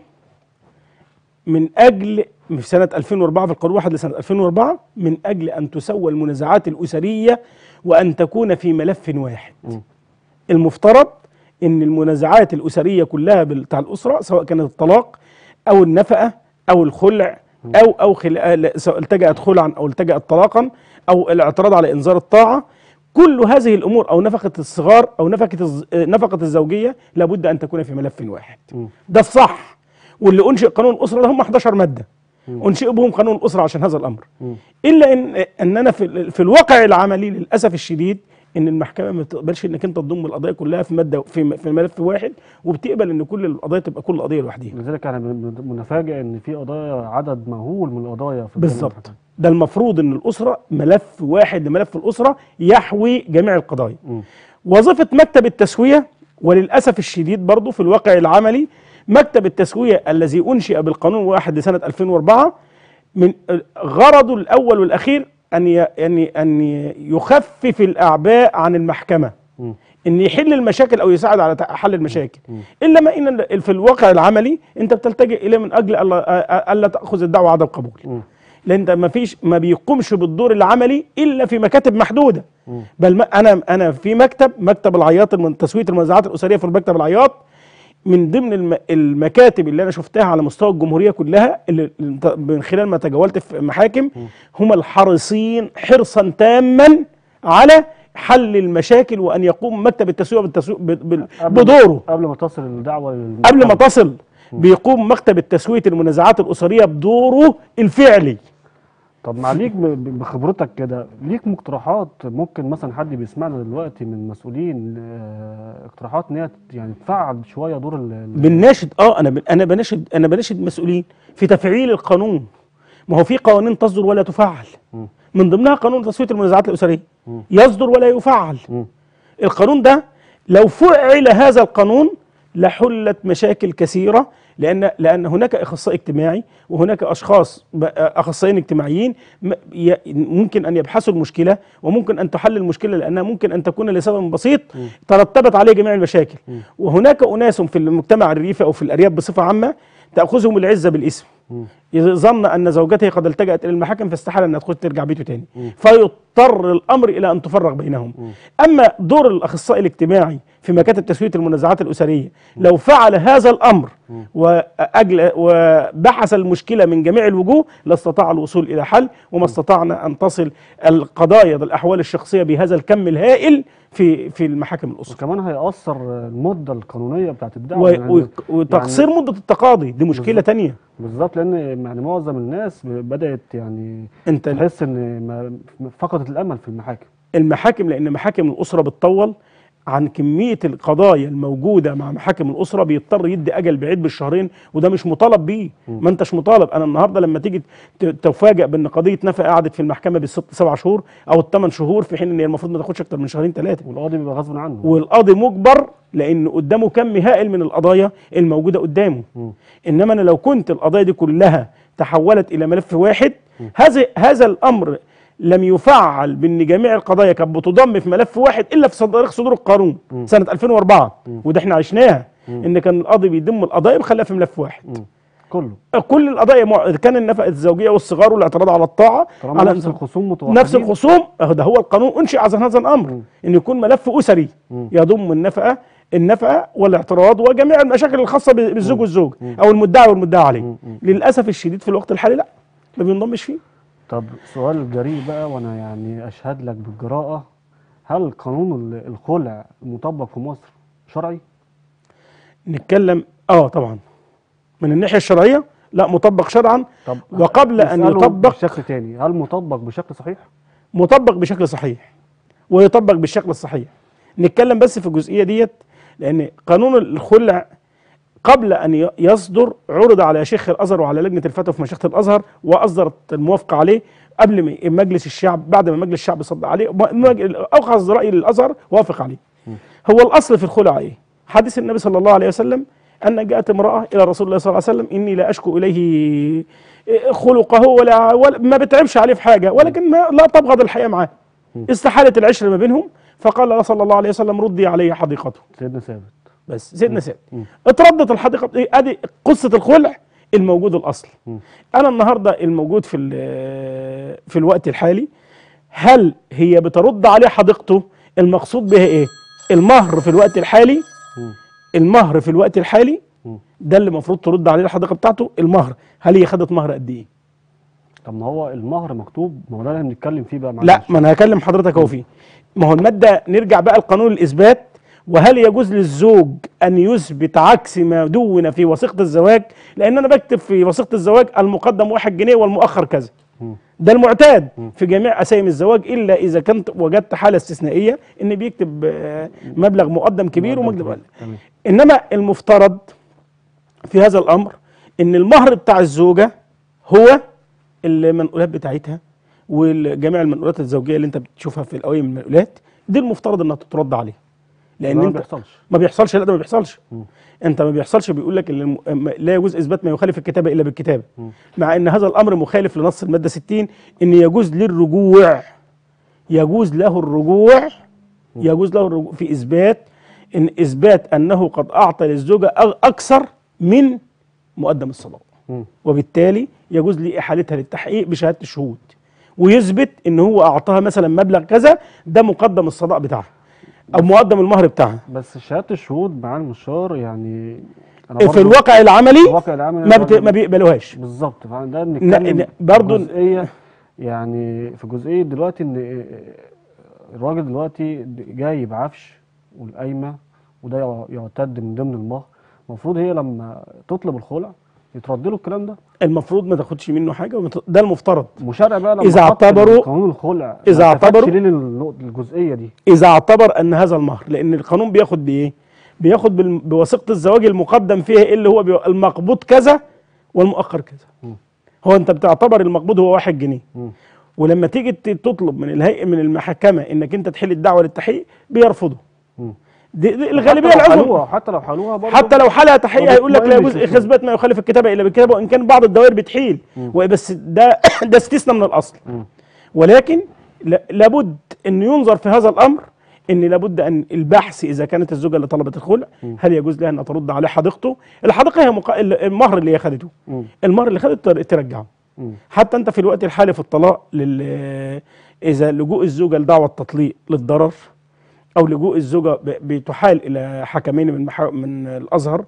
من اجل في سنة 2004 في القانون 1 لسنة 2004 من أجل أن تسوى المنازعات الأسرية وأن تكون في ملف واحد. المفترض أن المنازعات الأسرية كلها بتاع الأسرة سواء كانت الطلاق أو النفقة أو الخلع أو سواء التجأت خلعا أو التجأت طلاقا أو الاعتراض على إنذار الطاعة، كل هذه الأمور أو نفقة الصغار أو نفقة الزوجية لابد أن تكون في ملف واحد. ده الصح. واللي أنشئ قانون الأسرة لهم 11 مادة أنشئ بهم قانون الأسرة عشان هذا الأمر. إلا أننا في الواقع العملي للأسف الشديد إن المحكمة ما بتقبلش إنك أنت تضم القضايا كلها في مادة في ملف واحد، وبتقبل إن كل القضايا تبقى كل قضية لوحدها. لذلك احنا بنفاجئ إن في قضايا عدد مهول من القضايا في بالظبط. ده المفروض إن الأسرة ملف واحد لملف الأسرة يحوي جميع القضايا. وظيفة مكتب التسوية وللأسف الشديد برضو في الواقع العملي مكتب التسوية الذي أنشئ بالقانون 1 لسنة 2004 من غرضه الأول والأخير أن يخفف الأعباء عن المحكمة، ان يحل المشاكل او يساعد على حل المشاكل. الا ما ان في الواقع العملي انت بتلتجئ اليه من اجل الا تاخذ الدعوه عدم قبول، لان انت ما بيقومش بالدور العملي الا في مكاتب محدوده. بل انا في مكتب العياط من تسويه المنازعات الاسريه في مكتب العياط، من ضمن المكاتب اللي انا شفتها على مستوى الجمهوريه كلها اللي من خلال ما تجولت في محاكم، هم الحريصين حرصا تاما على حل المشاكل، وان يقوم مكتب التسويه بدوره قبل ما تصل الدعوه قبل ما تصل. بيقوم مكتب التسويه المنازعات الاسريه بدوره الفعلي. طب معليك بخبرتك كده، ليك مقترحات ممكن مثلا حد بيسمعنا دلوقتي من مسؤولين اقتراحات ان هي يعني تفعل شويه دور بنناشد انا بناشد المسؤولين في تفعيل القانون. ما هو في قوانين تصدر ولا تفعل، من ضمنها قانون تسويه المنازعات الاسريه يصدر ولا يفعل. القانون ده لو فعل هذا القانون لحلت مشاكل كثيره، لان هناك اخصائي اجتماعي وهناك اشخاص اخصائيين اجتماعيين ممكن ان يبحثوا المشكله، وممكن ان تحل المشكله لانها ممكن ان تكون لسبب بسيط ترتبت عليه جميع المشاكل. وهناك اناس في المجتمع الريفي او في الارياف بصفه عامه تاخذهم العزه بالاسم، ظن ان زوجته قد التجأت الى المحاكم فاستحال انها ترجع بيته تاني، فيضطر الامر الى ان تفرق بينهم. اما دور الاخصائي الاجتماعي في مكاتب تسويه المنازعات الاسريه لو فعل هذا الامر وبحث المشكله من جميع الوجوه لاستطاع الوصول الى حل، وما استطعنا ان تصل القضايا الاحوال الشخصيه بهذا الكم الهائل في المحاكم الاسريه. وكمان هيأثر المده القانونيه بتاعت الدعوه وتقصير يعني مده التقاضي، دي مشكله ثانيه بالظبط، لان يعني معظم الناس بدات يعني تحس ان فقدت الامل في المحاكم، لان محاكم الاسره بتطول عن كميه القضايا الموجوده مع محاكم الاسره، بيضطر يدي اجل بعيد بالشهرين، وده مش مطالب بيه. ما انتش مطالب. انا النهارده لما تيجي تفاجئ بان قضيه نفقه قعدت في المحكمه بالست 7 شهور او ال8 شهور، في حين ان هي المفروض ما تاخدش اكتر من 2 3 والقاضي بيبقى غصب عنه، والقاضي مجبر لان قدامه كم هائل من القضايا الموجوده قدامه. انما انا لو كنت القضايا دي كلها تحولت الى ملف واحد، هذا الامر لم يفعل بان جميع القضايا كانت بتضم في ملف واحد الا في تاريخ صدور القانون سنه 2004، وده احنا عشناها، ان كان القاضي بيضم القضايا بيخليها في ملف واحد. كل القضايا كان النفقه الزوجيه والصغار والاعتراض على الطاعه على نفس الخصوم متوحدين، نفس الخصوم. ده هو القانون انشئ عشان هذا الامر، ان يكون ملف اسري يضم النفقه والاعتراض وجميع المشاكل الخاصه بالزوج والزوج او المدعي والمدعى عليه. للاسف الشديد في الوقت الحالي لا، ما بينضمش فيه. طب سؤال جريء بقى، وانا يعني اشهد لك بالجراءه، هل قانون الخلع مطبق في مصر شرعي؟ نتكلم طبعا من الناحيه الشرعيه لا مطبق شرعا. طب وقبل ان يطبق بشكل تاني، هل مطبق بشكل صحيح؟ مطبق بشكل صحيح ويطبق بالشكل الصحيح. نتكلم بس في الجزئيه ديت، لان قانون الخلع قبل ان يصدر عرض على شيخ الازهر وعلى لجنه الفتوى في مشيخه الازهر، واصدرت الموافقه عليه قبل ما مجلس الشعب، بعد ما مجلس الشعب صدق عليه اخذ راي الازهر وافق عليه. هو الاصل في الخلع ايه؟ حديث النبي صلى الله عليه وسلم ان جاءت امراه الى رسول الله صلى الله عليه وسلم اني لا اشكو اليه خلقه ولا ما بتعبش عليه في حاجه، ولكن لا تبغض الحياه معاه، استحالت العشره ما بينهم، فقال صلى الله عليه وسلم ردي علي حديقته. سيدنا ثابت، بس سيدنا ثابت اتردت الحديقه. ادي قصه الخلع الموجود الاصل. انا النهارده الموجود في الوقت الحالي، هل هي بترد عليه حديقته؟ المقصود بها ايه؟ المهر في الوقت الحالي، المهر في الوقت الحالي ده اللي المفروض ترد عليه الحديقه بتاعته. المهر هل هي خدت مهر قد ايه؟ طب ما هو المهر مكتوب، ما هو ده اللي بنتكلم فيه بقى. لا، ما انا هكلم حضرتك اهو فيه. ما هو الماده، نرجع بقى لقانون الاثبات. وهل يجوز للزوج ان يثبت عكس ما دون في وثيقه الزواج؟ لان انا بكتب في وثيقه الزواج المقدم 1 جنيه والمؤخر كذا، ده المعتاد في جميع اسايم الزواج، الا اذا كنت وجدت حاله استثنائيه ان بيكتب مبلغ مقدم كبير ومبلغ قليل. انما المفترض في هذا الامر ان المهر بتاع الزوجه هو المنقولات بتاعتها وجميع المنقولات الزوجيه اللي انت بتشوفها في القوائم المنقولات، دي المفترض انها تترد عليها. لان ما انت بيحصلش. ما بيحصلش. لا، ده ما بيحصلش. مم. انت ما بيحصلش. بيقول لك لا يجوز اثبات ما يخالف الكتابه الا بالكتابه، مم. مع ان هذا الامر مخالف لنص الماده 60 ان يجوز للرجوع، يجوز له الرجوع، يجوز له الرجوع في اثبات انه قد اعطى للزوجه اكثر من مقدم الصداق، مم. وبالتالي يجوز لاحالتها للتحقيق بشهاده الشهود، ويثبت ان هو اعطاها مثلا مبلغ كذا، ده مقدم الصداق بتاعها او مقدم المهر بتاعها. بس شهاده الشهود مع المشار يعني انا في برضو الواقع العملي الواقع العملي ما بيقبلوهاش. بالظبط. فده بنتكلم برضو في جزئيه، يعني في جزئيه دلوقتي ان الراجل دلوقتي جاي بعفش والقايمه، وده يعتد من ضمن المهر. المفروض هي لما تطلب الخلع يترد له الكلام ده. المفروض ما تاخدش منه حاجه، ده المفترض. المشرع بقى لما إذا حط اعتبروا- قانون الخلع إذا ما التفتش اعتبروا- ليه للجزئيه دي. اذا اعتبر ان هذا المهر، لان القانون بياخد بايه؟ بياخد بوثيقه الزواج المقدم فيها اللي هو المقبوض كذا والمؤخر كذا. هو انت بتعتبر المقبوض هو 1 جنيه، ولما تيجي تطلب من الهيئه من المحكمه انك انت تحل الدعوه للتحقيق بيرفضوا. دي الغالبيه العظمى. حتى لو حلوها برضه، حتى لو حالها تحقيق هيقول لك لا يجوز بيطمئنش اثبات ما يخالف الكتابه الا بالكتابه، وان كان بعض الدوائر بتحيل، بس ده استثناء من الاصل. ولكن لابد ان ينظر في هذا الامر، ان لابد ان البحث اذا كانت الزوجه اللي طلبت الخلع هل يجوز لها ان ترد عليه حديقته. الحديقه هي المهر اللي هي خدته، المهر اللي خدته ترجعه. حتى انت في الوقت الحالي في الطلاق اذا لجوء الزوجه لدعوى التطليق للضرر، او لجوء الزوجه بتحال الى حكمين من الازهر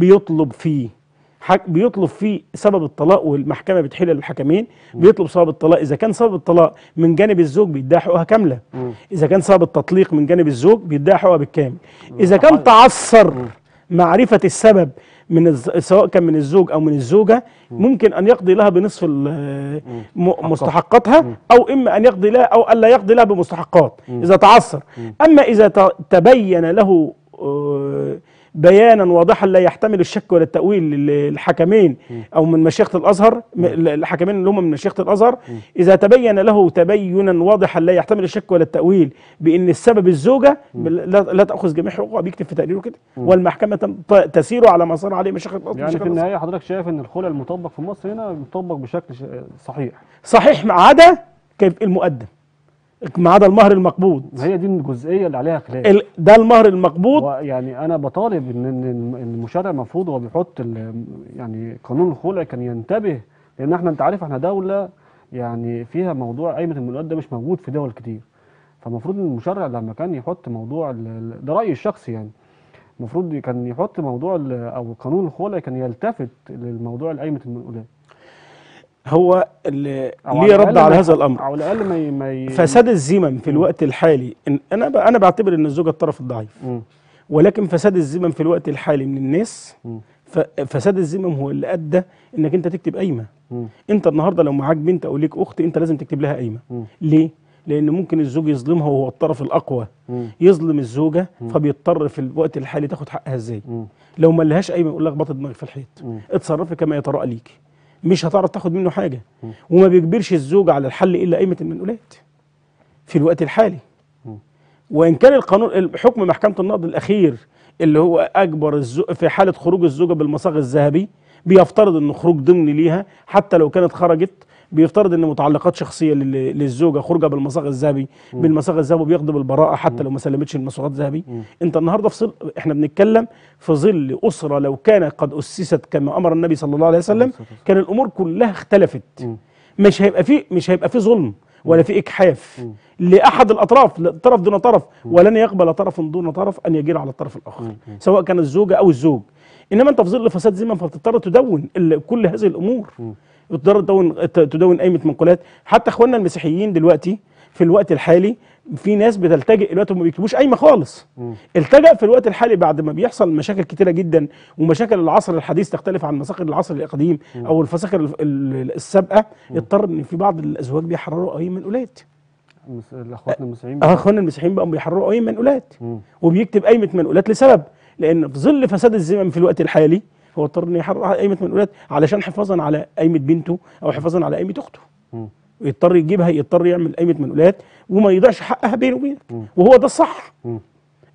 بيطلب فيه سبب الطلاق، والمحكمه بتحيل للحكمين. بيطلب سبب الطلاق، اذا كان سبب الطلاق من جانب الزوج بيديها حقوقها كامله، اذا كان سبب التطليق من جانب الزوج بيديها حقوقها بالكامل. اذا كان تعثر معرفه السبب سواء كان من الزوج او من الزوجه، ممكن ان يقضي لها بنصف مستحقاتها، او اما ان يقضي لها او الا يقضي لها بمستحقات اذا تعثر. اما اذا تبين له بيانا واضحا لا يحتمل الشك ولا التأويل للحكمين او من مشيخة الازهر، الحكمين اللي هم من مشيخة الازهر، اذا تبين له تبينا واضحا لا يحتمل الشك ولا التأويل بان السبب الزوجة لا تأخذ جميع حقوقها، بيكتب في تقريره كده، والمحكمة تسير على ما صار عليه مشيخة الازهر. يعني في النهاية حضرتك شايف ان الخلع المطبق في مصر هنا مطبق بشكل صحيح ما عدا كيف المقدم، ما عدا المهر المقبوض. هي دي الجزئيه اللي عليها خلاف. ده المهر المقبوض. يعني انا بطالب ان المشرع المفروض هو بيحط يعني قانون الخلع كان ينتبه، لان انت عارف احنا دوله يعني فيها موضوع قايمه المنقولات ده مش موجود في دول كتير. فالمفروض ان المشرع لما كان يحط موضوع ده رايي الشخصي، يعني المفروض كان يحط موضوع او قانون الخلع كان يلتفت للموضوع قايمه المنقولات. هو اللي ليه رد على هذا الامر، على الاقل فساد الذمم في الوقت الحالي. انا بعتبر ان الزوجه الطرف الضعيف، ولكن فساد الذمم في الوقت الحالي من الناس، فساد الذمم هو اللي ادى انك انت تكتب قايمه. انت النهارده لو معاك بنت او ليك اخت انت لازم تكتب لها قايمه. ليه؟ لان ممكن الزوج يظلمها وهو الطرف الاقوى، يظلم الزوجه، فبيضطر في الوقت الحالي تاخد حقها ازاي؟ لو ما لهاش قايمه يقول لك بط دماغك في الحيط، اتصرفي كما يتراءى ليكي، مش هتعرف تاخد منه حاجه. وما بيجبرش الزوج على الحل الا قايمه المنقولات في الوقت الحالي. وان كان القانون حكم محكمه النقض الاخير اللي هو اجبر في حاله خروج الزوجه بالمصاغ الذهبي بيفترض انه خروج ضمني ليها، حتى لو كانت خرجت بيفترض ان متعلقات شخصيه للزوجه خروجها بالمصاغ الذهبي وبيقضي بالبراءه حتى لو ما سلمتش المصاغات الذهبي. انت النهارده احنا بنتكلم في ظل اسره لو كانت قد اسست كما امر النبي صلى الله عليه وسلم، كان الامور كلها اختلفت. مش هيبقى في ظلم ولا في اجحاف لاحد الاطراف، طرف دون طرف، ولن يقبل طرف دون طرف ان يجير على الطرف الاخر سواء كان الزوجه او الزوج. انما انت في ظل فساد ذمم فبتضطر تدون كل هذه الامور، بتضطر تدون قايمه منقولات. حتى اخواننا المسيحيين دلوقتي في الوقت الحالي في ناس بتلتجئ دلوقتي وما بيكتبوش قايمه خالص. التجأ في الوقت الحالي بعد ما بيحصل مشاكل كتيره جدا، ومشاكل العصر الحديث تختلف عن مشاكل العصر القديم او المشاكل السابقه، اضطر ان في بعض الازواج بيحرروا قايمه منقولات. اخواتنا المسيحيين اخواننا المسيحيين بقوا بيحرروا قايمه منقولات، وبيكتب قايمه منقولات لسبب، لان في ظل فساد الذمم في الوقت الحالي هو اضطر انه يحرر قايمه منقولات علشان حفاظا على قايمه بنته او حفاظا على قايمه اخته. يضطر يجيبها، يضطر يعمل قايمه منقولات وما يضيعش حقها بينه وبينك، وهو ده الصح.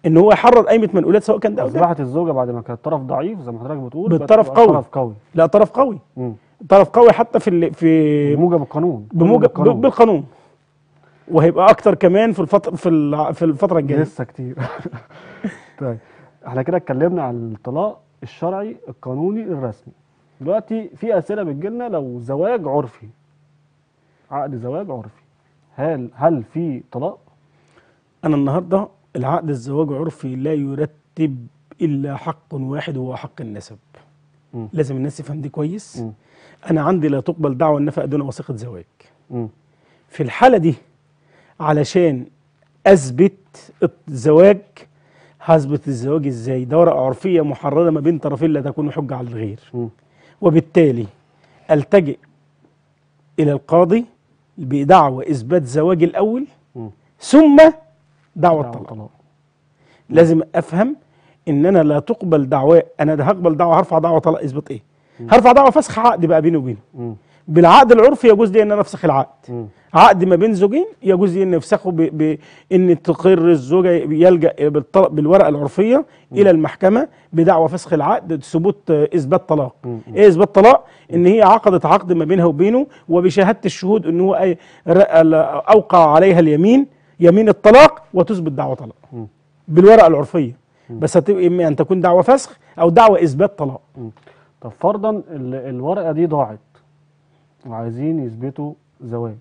ان هو يحرر قايمه منقولات سواء كان ده او ده. اصبحت الزوجه بعد ما كانت طرف ضعيف زي ما حضرتك بتقول بقت بالطرف تبقى قوي. طرف قوي. لا، طرف قوي. مم. طرف قوي حتى في بموجب القانون. بالقانون. وهيبقى اكتر كمان في الفتره الجايه. لسه كتير. طيب احنا كده اتكلمنا عن الطلاق الشرعي القانوني الرسمي. دلوقتي في اسئله بتجيلنا لو زواج عرفي، عقد زواج عرفي، هل في طلاق؟ انا النهارده العقد الزواج عرفي لا يرتب الا حق واحد وهو حق النسب. لازم الناس تفهم دي كويس. انا عندي لا تقبل دعوى النفقه دون وثيقه زواج. في الحاله دي علشان اثبت الزواج، هثبت الزواج ازاي؟ ده ورقه عرفيه محرره ما بين طرفين لا تكون حجه على الغير. وبالتالي التجئ الى القاضي بدعوى اثبات زواج الاول ثم دعوى الطلاق. لازم افهم ان انا لا تقبل دعوى، انا ده هقبل دعوى، هرفع دعوى طلاق اثبات ايه؟ هرفع دعوى فسخ عقد بقى بيني وبينه. بالعقد العرفي يجوز لي ان انا افسخ العقد. عقد ما بين زوجين يجوز لي ان افسخه بان تقر الزوجه يلجا بالورقه العرفيه الى المحكمه بدعوى فسخ العقد ثبوت اثبات طلاق. ايه اثبات طلاق؟ ان هي عقدت عقد ما بينها وبينه وبشهاده الشهود ان هو اوقع عليها اليمين، يمين الطلاق، وتثبت دعوى طلاق بالورقه العرفيه. بس هتبقى اما ان تكون دعوى فسخ او دعوى اثبات طلاق. طب فرضا الورقه دي ضاعت وعايزين يثبتوا زواج،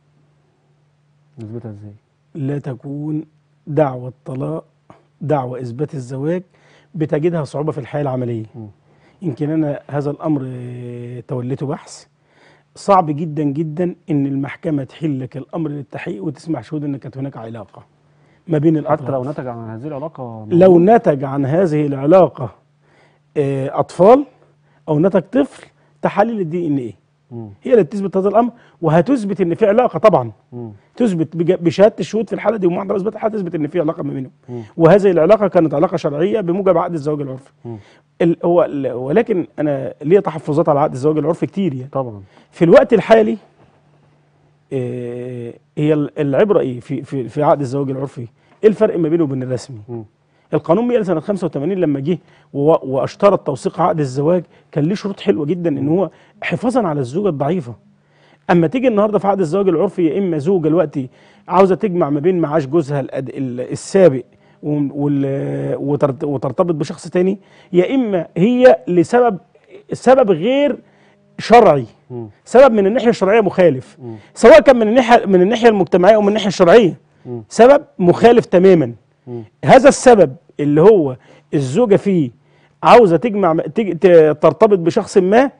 نثبتها ازاي؟ لا تكون دعوى الطلاق دعوى اثبات الزواج بتجدها صعوبه في الحياه العمليه. يمكن انا هذا الامر توليته بحث. صعب جدا جدا ان المحكمه تحل لك الامر للتحقيق وتسمع شهود ان كانت هناك علاقه ما بين الاطراف. حتى لو نتج عن هذه العلاقه، لو نتج عن هذه العلاقه اطفال او نتج طفل، تحاليل الدي ان ايه هي اللي بتثبت هذا الامر، وهتثبت ان في علاقه طبعا. تثبت بشهاده الشهود في الحاله دي ومحضر اثبات الحاله تثبت ان في علاقه ما بينهم. وهذه العلاقه كانت علاقه شرعيه بموجب عقد الزواج العرفي. ولكن انا ليا تحفظات على عقد الزواج العرفي كتير يعني. طبعا في الوقت الحالي هي العبره ايه في عقد الزواج العرفي؟ ايه الفرق ما بينه وبين الرسمي؟ القانون 100 سنه 85 لما جه واشترط توثيق عقد الزواج كان ليه شروط حلوه جدا ان هو حفاظا على الزوجه الضعيفه. اما تيجي النهارده في عقد الزواج العرفي، يا اما زوجه دلوقتي عاوزه تجمع ما بين معاش جوزها السابق وترتبط بشخص تاني، يا اما هي سبب غير شرعي، سبب من الناحيه الشرعيه مخالف، سواء كان من الناحيه المجتمعيه او من الناحيه الشرعيه، سبب مخالف تماما. هذا السبب اللي هو الزوجه فيه عاوزه ترتبط بشخص ما،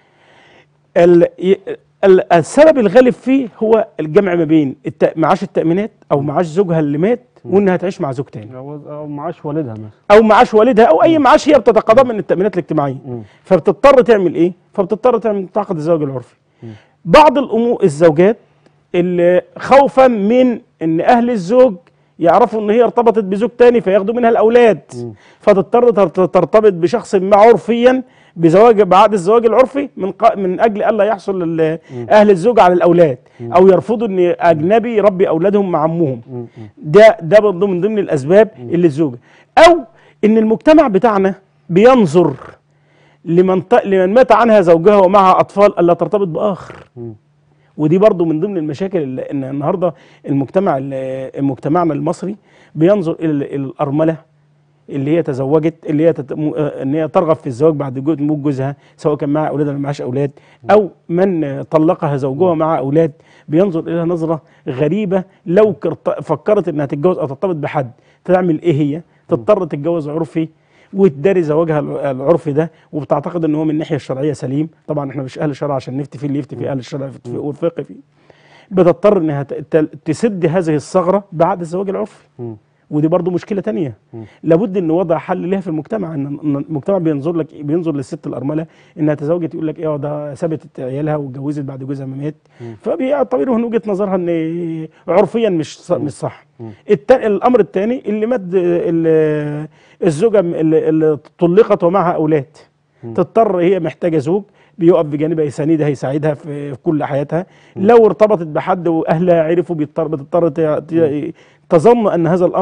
السبب الغالب فيه هو الجمع ما بين معاش التأمينات او معاش زوجها اللي مات وانها تعيش مع زوج تاني، او معاش والدها مثلا، او معاش والدها، او اي معاش هي بتتقاضاه من التأمينات الاجتماعيه. فبتضطر تعمل ايه؟ فبتضطر تعقد الزواج العرفي. بعض الزوجات اللي خوفا من ان اهل الزوج يعرفوا ان هي ارتبطت بزوج تاني فياخدوا منها الاولاد، فتضطر ترتبط بشخص ما عرفيا بعقد الزواج العرفي من اجل الا يحصل اهل الزوج على الاولاد، او يرفضوا ان اجنبي يربي اولادهم مع امهم. ده برضه من ضمن الاسباب اللي الزوجه، او ان المجتمع بتاعنا بينظر لمن مات عنها زوجها ومعها اطفال الا ترتبط باخر. ودي برضو من ضمن المشاكل اللي ان النهارده مجتمعنا المصري بينظر الى الارمله اللي هي تزوجت، اللي هي ان هي ترغب في الزواج بعد موت جوزها، سواء كان معها اولاد ولا معهاش اولاد، او من طلقها زوجها مع اولاد، بينظر اليها نظره غريبه. لو فكرت انها تتجوز او ترتبط بحد تعمل ايه؟ هي تضطر تتجوز عرفي وتداري زواجها العرفي ده، وبتعتقد ان هو من الناحيه الشرعيه سليم. طبعا احنا مش اهل شرع عشان نفتي فيه، اللي يفتي فيه اهل الشرع والفقه فيه. بتضطر انها تسد هذه الثغره بعد الزواج العرفي. ودي برضو مشكله تانية لابد ان وضع حل لها في المجتمع. ان المجتمع بينظر للست الارمله انها تزوجت، يقول لك ايه ده سابت عيالها واتجوزت بعد جوزها ما مات، فبيعتبروا من وجهه نظرها ان عرفيا مش صح. الامر الثاني اللي مات الزوجه اللي طلقت ومعها اولاد، تضطر هي محتاجه زوج بيقف بجانبها يساندها يساعدها في كل حياتها. لو ارتبطت بحد واهلها عرفوا بتضطر تظن ان هذا الامر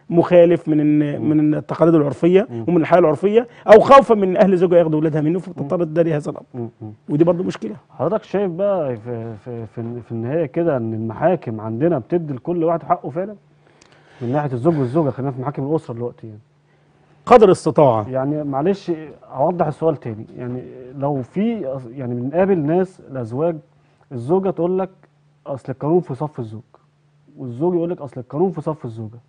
مخالف من التقاليد العرفيه ومن الحياه العرفيه، او خوفا من اهل زوجها ياخدوا اولادها منه، فتضطر تداري هذا الامر. ودي برضه مشكله. حضرتك شايف بقى في النهايه كده ان المحاكم عندنا بتدي لكل واحد حقه فعلا من ناحيه الزوج والزوجه؟ خلينا في محاكم الاسره دلوقتي يعني. قدر استطاعه. يعني معلش اوضح السؤال تاني، يعني لو في يعني بنقابل ناس الازواج، الزوجه تقول لك اصل القانون في صف الزوج، والزوج يقول لك اصل القانون في صف الزوجه.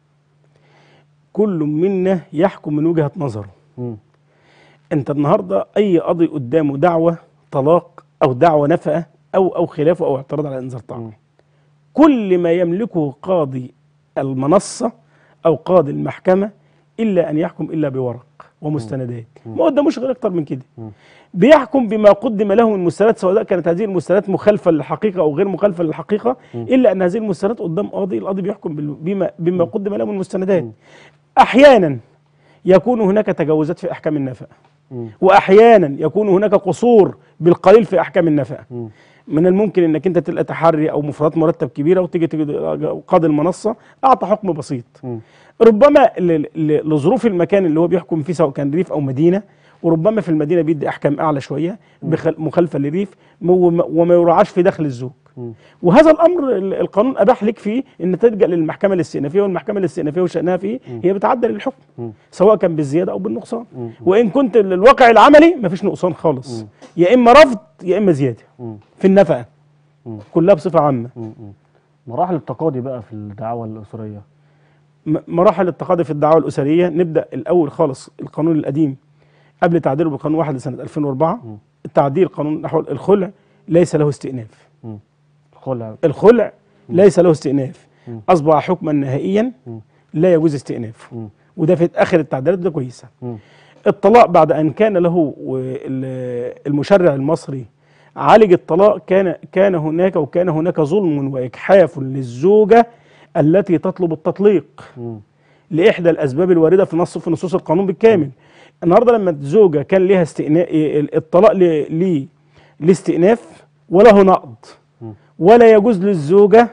كل منا يحكم من وجهه نظره. انت النهارده اي قاضي قدامه دعوه طلاق او دعوه نفقه او خلافه او اعتراض على انذار طعام، كل ما يملكه قاضي المنصه او قاضي المحكمه الا ان يحكم الا بورق ومستندات، ما قداموش غير اكتر من كده. بيحكم بما قدم له من مستندات، سواء كانت هذه المستندات مخالفه للحقيقه او غير مخالفه للحقيقه، الا ان هذه المستندات قدام قاضي، القاضي بيحكم بما قدم له من المستندات. احيانا يكون هناك تجاوزات في احكام النفقه، واحيانا يكون هناك قصور بالقليل في احكام النفقه. من الممكن انك انت تلقى تحري او مفردات مرتب كبيره وتيجي قاضي المنصه اعطى حكم بسيط، ربما لظروف المكان اللي هو بيحكم فيه، سواء كان ريف او مدينه، وربما في المدينه بيدي احكام اعلى شويه مخالفه للريف وما يراعاش في دخل الزوج. وهذا الامر القانون اباح لك فيه ان تلجا للمحكمه الاستئنافيه، والمحكمه الاستئنافيه وشانها فيه هي بتعدل الحكم سواء كان بالزياده او بالنقصان. وان كنت الواقع العملي ما فيش نقصان خالص، يا اما رفض يا اما زياده في النفقه كلها بصفه عامه. مراحل التقاضي بقى في الدعوى الاسريه، مراحل التقاضي في الدعوى الاسريه، نبدا الاول خالص القانون القديم قبل تعديله بالقانون 1 لسنه 2004. التعديل قانون نحو الخلع ليس له استئناف. الخلع ليس له استئناف، اصبح حكما نهائيا لا يجوز استئنافه، وده في اخر التعديلات، ده كويسه. الطلاق بعد ان كان له المشرع المصري عالج الطلاق، كان هناك ظلم واجحاف للزوجه التي تطلب التطليق لاحدى الاسباب الوارده في نصوص القانون بالكامل. النهارده لما الزوجه كان لها الطلاق لاستئناف وله نقض، ولا يجوز للزوجه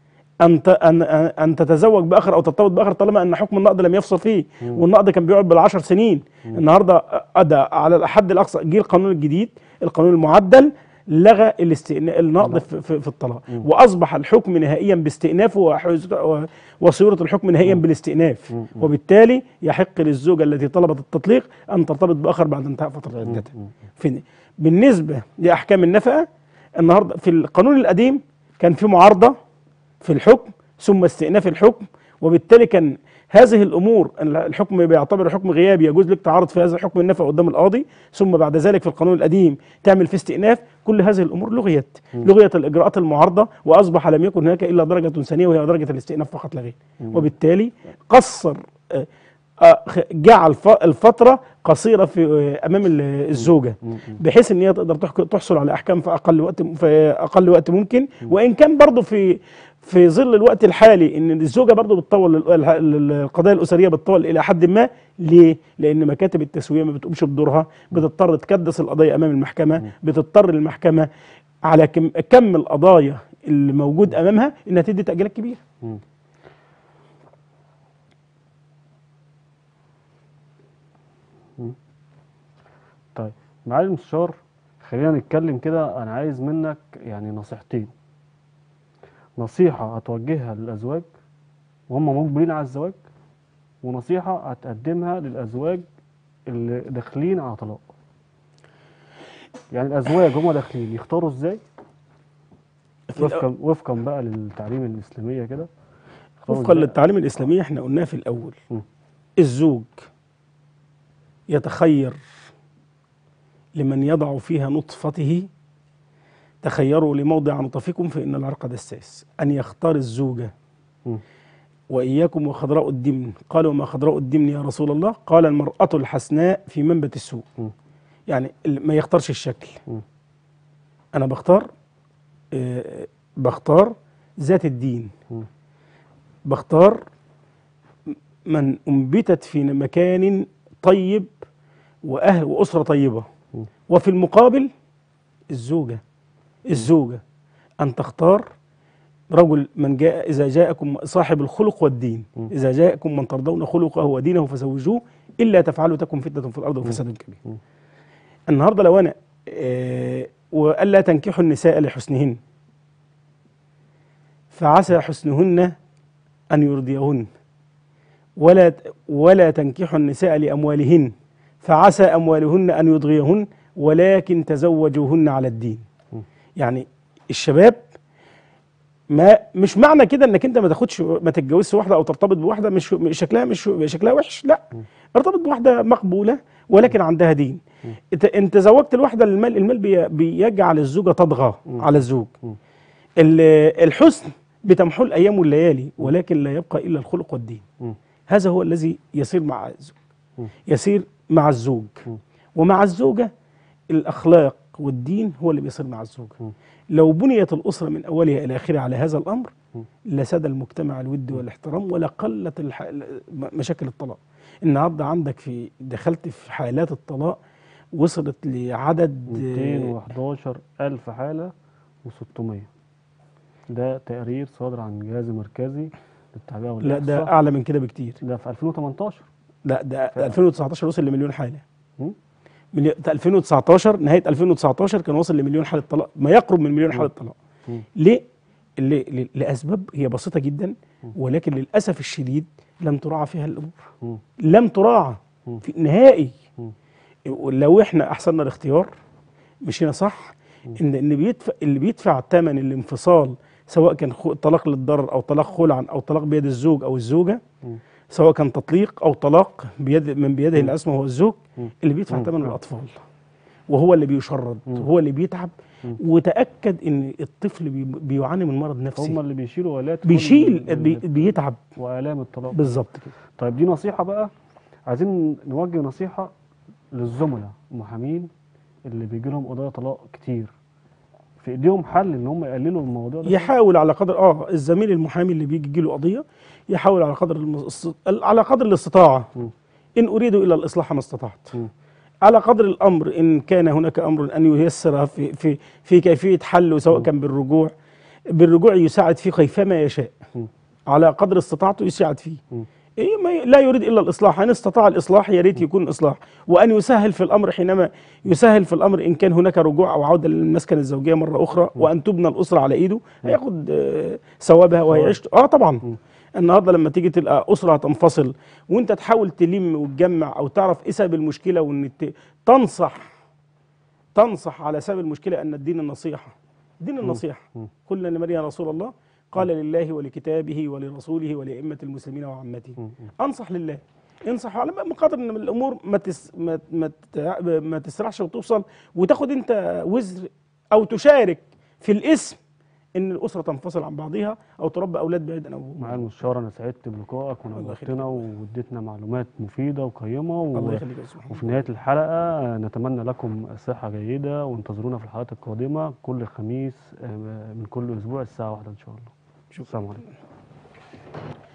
ان تتزوج باخر او ترتبط باخر طالما ان حكم النقض لم يفصل فيه، والنقض كان بيقعد بال10 سنين. النهارده على الحد الاقصى جه القانون الجديد، القانون المعدل، لغى النقض في الطلاق، واصبح الحكم نهائيا باستئنافه وصيغه الحكم نهائيا بالاستئناف. وبالتالي يحق للزوجه التي طلبت التطليق ان ترتبط باخر بعد انتهاء فتره عدتها. بالنسبه لاحكام النفقه، النهارده في القانون القديم كان في معارضه في الحكم ثم استئناف الحكم، وبالتالي كان هذه الامور الحكم بيعتبر حكم غيابي، يجوز لك تعارض في هذا الحكم النفقه قدام القاضي، ثم بعد ذلك في القانون القديم تعمل في استئناف. كل هذه الامور لغيت الاجراءات المعارضه، واصبح لم يكن هناك الا درجه ثانيه وهي درجه الاستئناف فقط لا غير. وبالتالي قصر جعل الفتره قصيره في امام الزوجه، بحيث ان هي تقدر تحصل على احكام في اقل وقت ممكن. وان كان برضه في ظل الوقت الحالي ان الزوجه برضه بتطول القضايا الاسريه، بتطول الى حد ما. ليه؟ لان مكاتب التسويه ما بتقومش بدورها، بتضطر تكدس القضيه امام المحكمه، بتضطر المحكمه على كم القضايا اللي موجود امامها انها تدي تاجيلات كبيره. طيب معالي المستشار، خلينا نتكلم كده. انا عايز منك يعني نصيحتين، نصيحة هتوجهها للأزواج وهم مقبلين على الزواج، ونصيحة هتقدمها للأزواج اللي داخلين على طلاق. يعني الأزواج هم داخلين يختاروا ازاي وفقا بقى للتعليم الإسلامية كده. وفقا للتعليم الإسلامية احنا قلناها في الأول، الزوج يتخير لمن يضع فيها نطفته، تخيروا لموضع نطفكم فإن العرق دساس، أن يختار الزوجة. وإياكم وخضراء الدمن، قالوا ما خضراء الدمن يا رسول الله؟ قال المرأة الحسناء في منبت السوء. يعني ما يختارش الشكل. أنا بختار ذات الدين، بختار من أنبتت في مكان طيب وأهل وأسرة طيبة. وفي المقابل الزوجة أن تختار رجل من جاء إذا جاءكم صاحب الخلق والدين، إذا جاءكم من ترضون خلقه ودينه فزوجوه إلا تفعلوا تكن فتنة في الأرض وفساد كبير. النهارده لو أنا وألا تنكحوا النساء لحسنهن فعسى حسنهن أن يرضيهن، ولا تنكحوا النساء لأموالهن فعسى أموالهن أن يضغيهن ولكن تزوجوهن على الدين. يعني الشباب مش معنى كده انك انت ما تتجوزش واحده او ترتبط بواحده مش شكلها وحش، لا، ارتبط بواحده مقبوله ولكن عندها دين. انت زوجت الواحده المال بيجعل الزوجه تطغى على الزوج. الحسن بتمحو الايام والليالي ولكن لا يبقى الا الخلق والدين. هذا هو الذي يسير مع الزوج، يسير مع الزوج ومع الزوجه. الاخلاق والدين هو اللي بيصير مع الزوجه. لو بنيت الأسرة من أولها إلى آخرها على هذا الأمر لساد المجتمع الود والاحترام ولا قلت مشاكل الطلاق. النهارده عندك دخلت في حالات الطلاق وصلت لعدد 211,000 حالة و600. ده تقرير صادر عن الجهاز المركزي للتعبئة والإحصاء. لا، ده أعلى من كده بكتير. ده في 2018. لا، ده 2019 وصل لمليون حالة. 2019 نهاية 2019 كان وصل لمليون حالة طلاق، ما يقرب من مليون حالة طلاق. ليه؟ لأسباب هي بسيطة جدا ولكن للأسف الشديد لم تراعى فيها الأمور. لم تراعى في نهائي. لو احنا أحسننا الاختيار مشينا صح، إن اللي بيدفع ثمن الانفصال سواء كان طلاق للضرر أو طلاق خلعا أو طلاق بيد الزوج أو الزوجة، سواء كان تطليق أو طلاق من بيده العصمة هو الزوج، اللي بيدفع ثمن الأطفال وهو اللي بيشرد وهو اللي بيتعب. وتأكد إن الطفل بيعاني من مرض نفسي. هم اللي بيشيلوا آلات، بيتعب وآلام الطلاق. بالظبط كده. طيب دي نصيحة بقى، عايزين نوجه نصيحة للزملاء المحامين اللي بيجي لهم قضايا طلاق كتير، في ايديهم حل ان هم يقللوا الموضوع ده. يحاول على قدر الزميل المحامي اللي بيجي له قضيه يحاول على قدر الاستطاعه. ان اريد الا الاصلاح ما استطعت. على قدر الامر ان كان هناك امر ان ييسر في كيفيه حله سواء كان بالرجوع يساعد فيه كيفما يشاء. على قدر استطاعته يساعد فيه. لا يريد الا الاصلاح، ان استطاع الاصلاح يا ريت يكون اصلاح، وان يسهل في الامر حينما يسهل في الامر ان كان هناك رجوع او عوده للمسكن الزوجيه مره اخرى وان تبنى الاسره على ايده هياخد ثوابها وهيعيش. طبعا. النهارده لما تيجي تلقى اسره هتنفصل وانت تحاول تلم وتجمع او تعرف ايه سبب المشكله وان تنصح على سبب المشكله، ان الدين النصيحه. دين النصيحه. قلنا لمريم رسول الله قال لله ولكتابه ولرسوله ولأئمة المسلمين وعامتهم. انصح لله، انصح على قدر ان الامور ما تسرعش وتوصل وتاخد انت وزر او تشارك في الاسم ان الاسره تنفصل عن بعضها او تربي اولاد بعيد عن ابوهم. مع المستشار انا سعدت بلقائك ونورتنا واديتنا معلومات مفيده وقيمه الله يخليك يا وفي نهايه الحلقه نتمنى لكم صحه جيده وانتظرونا في الحلقات القادمه كل خميس من كل اسبوع الساعه 1 ان شاء الله. السلام عليكم.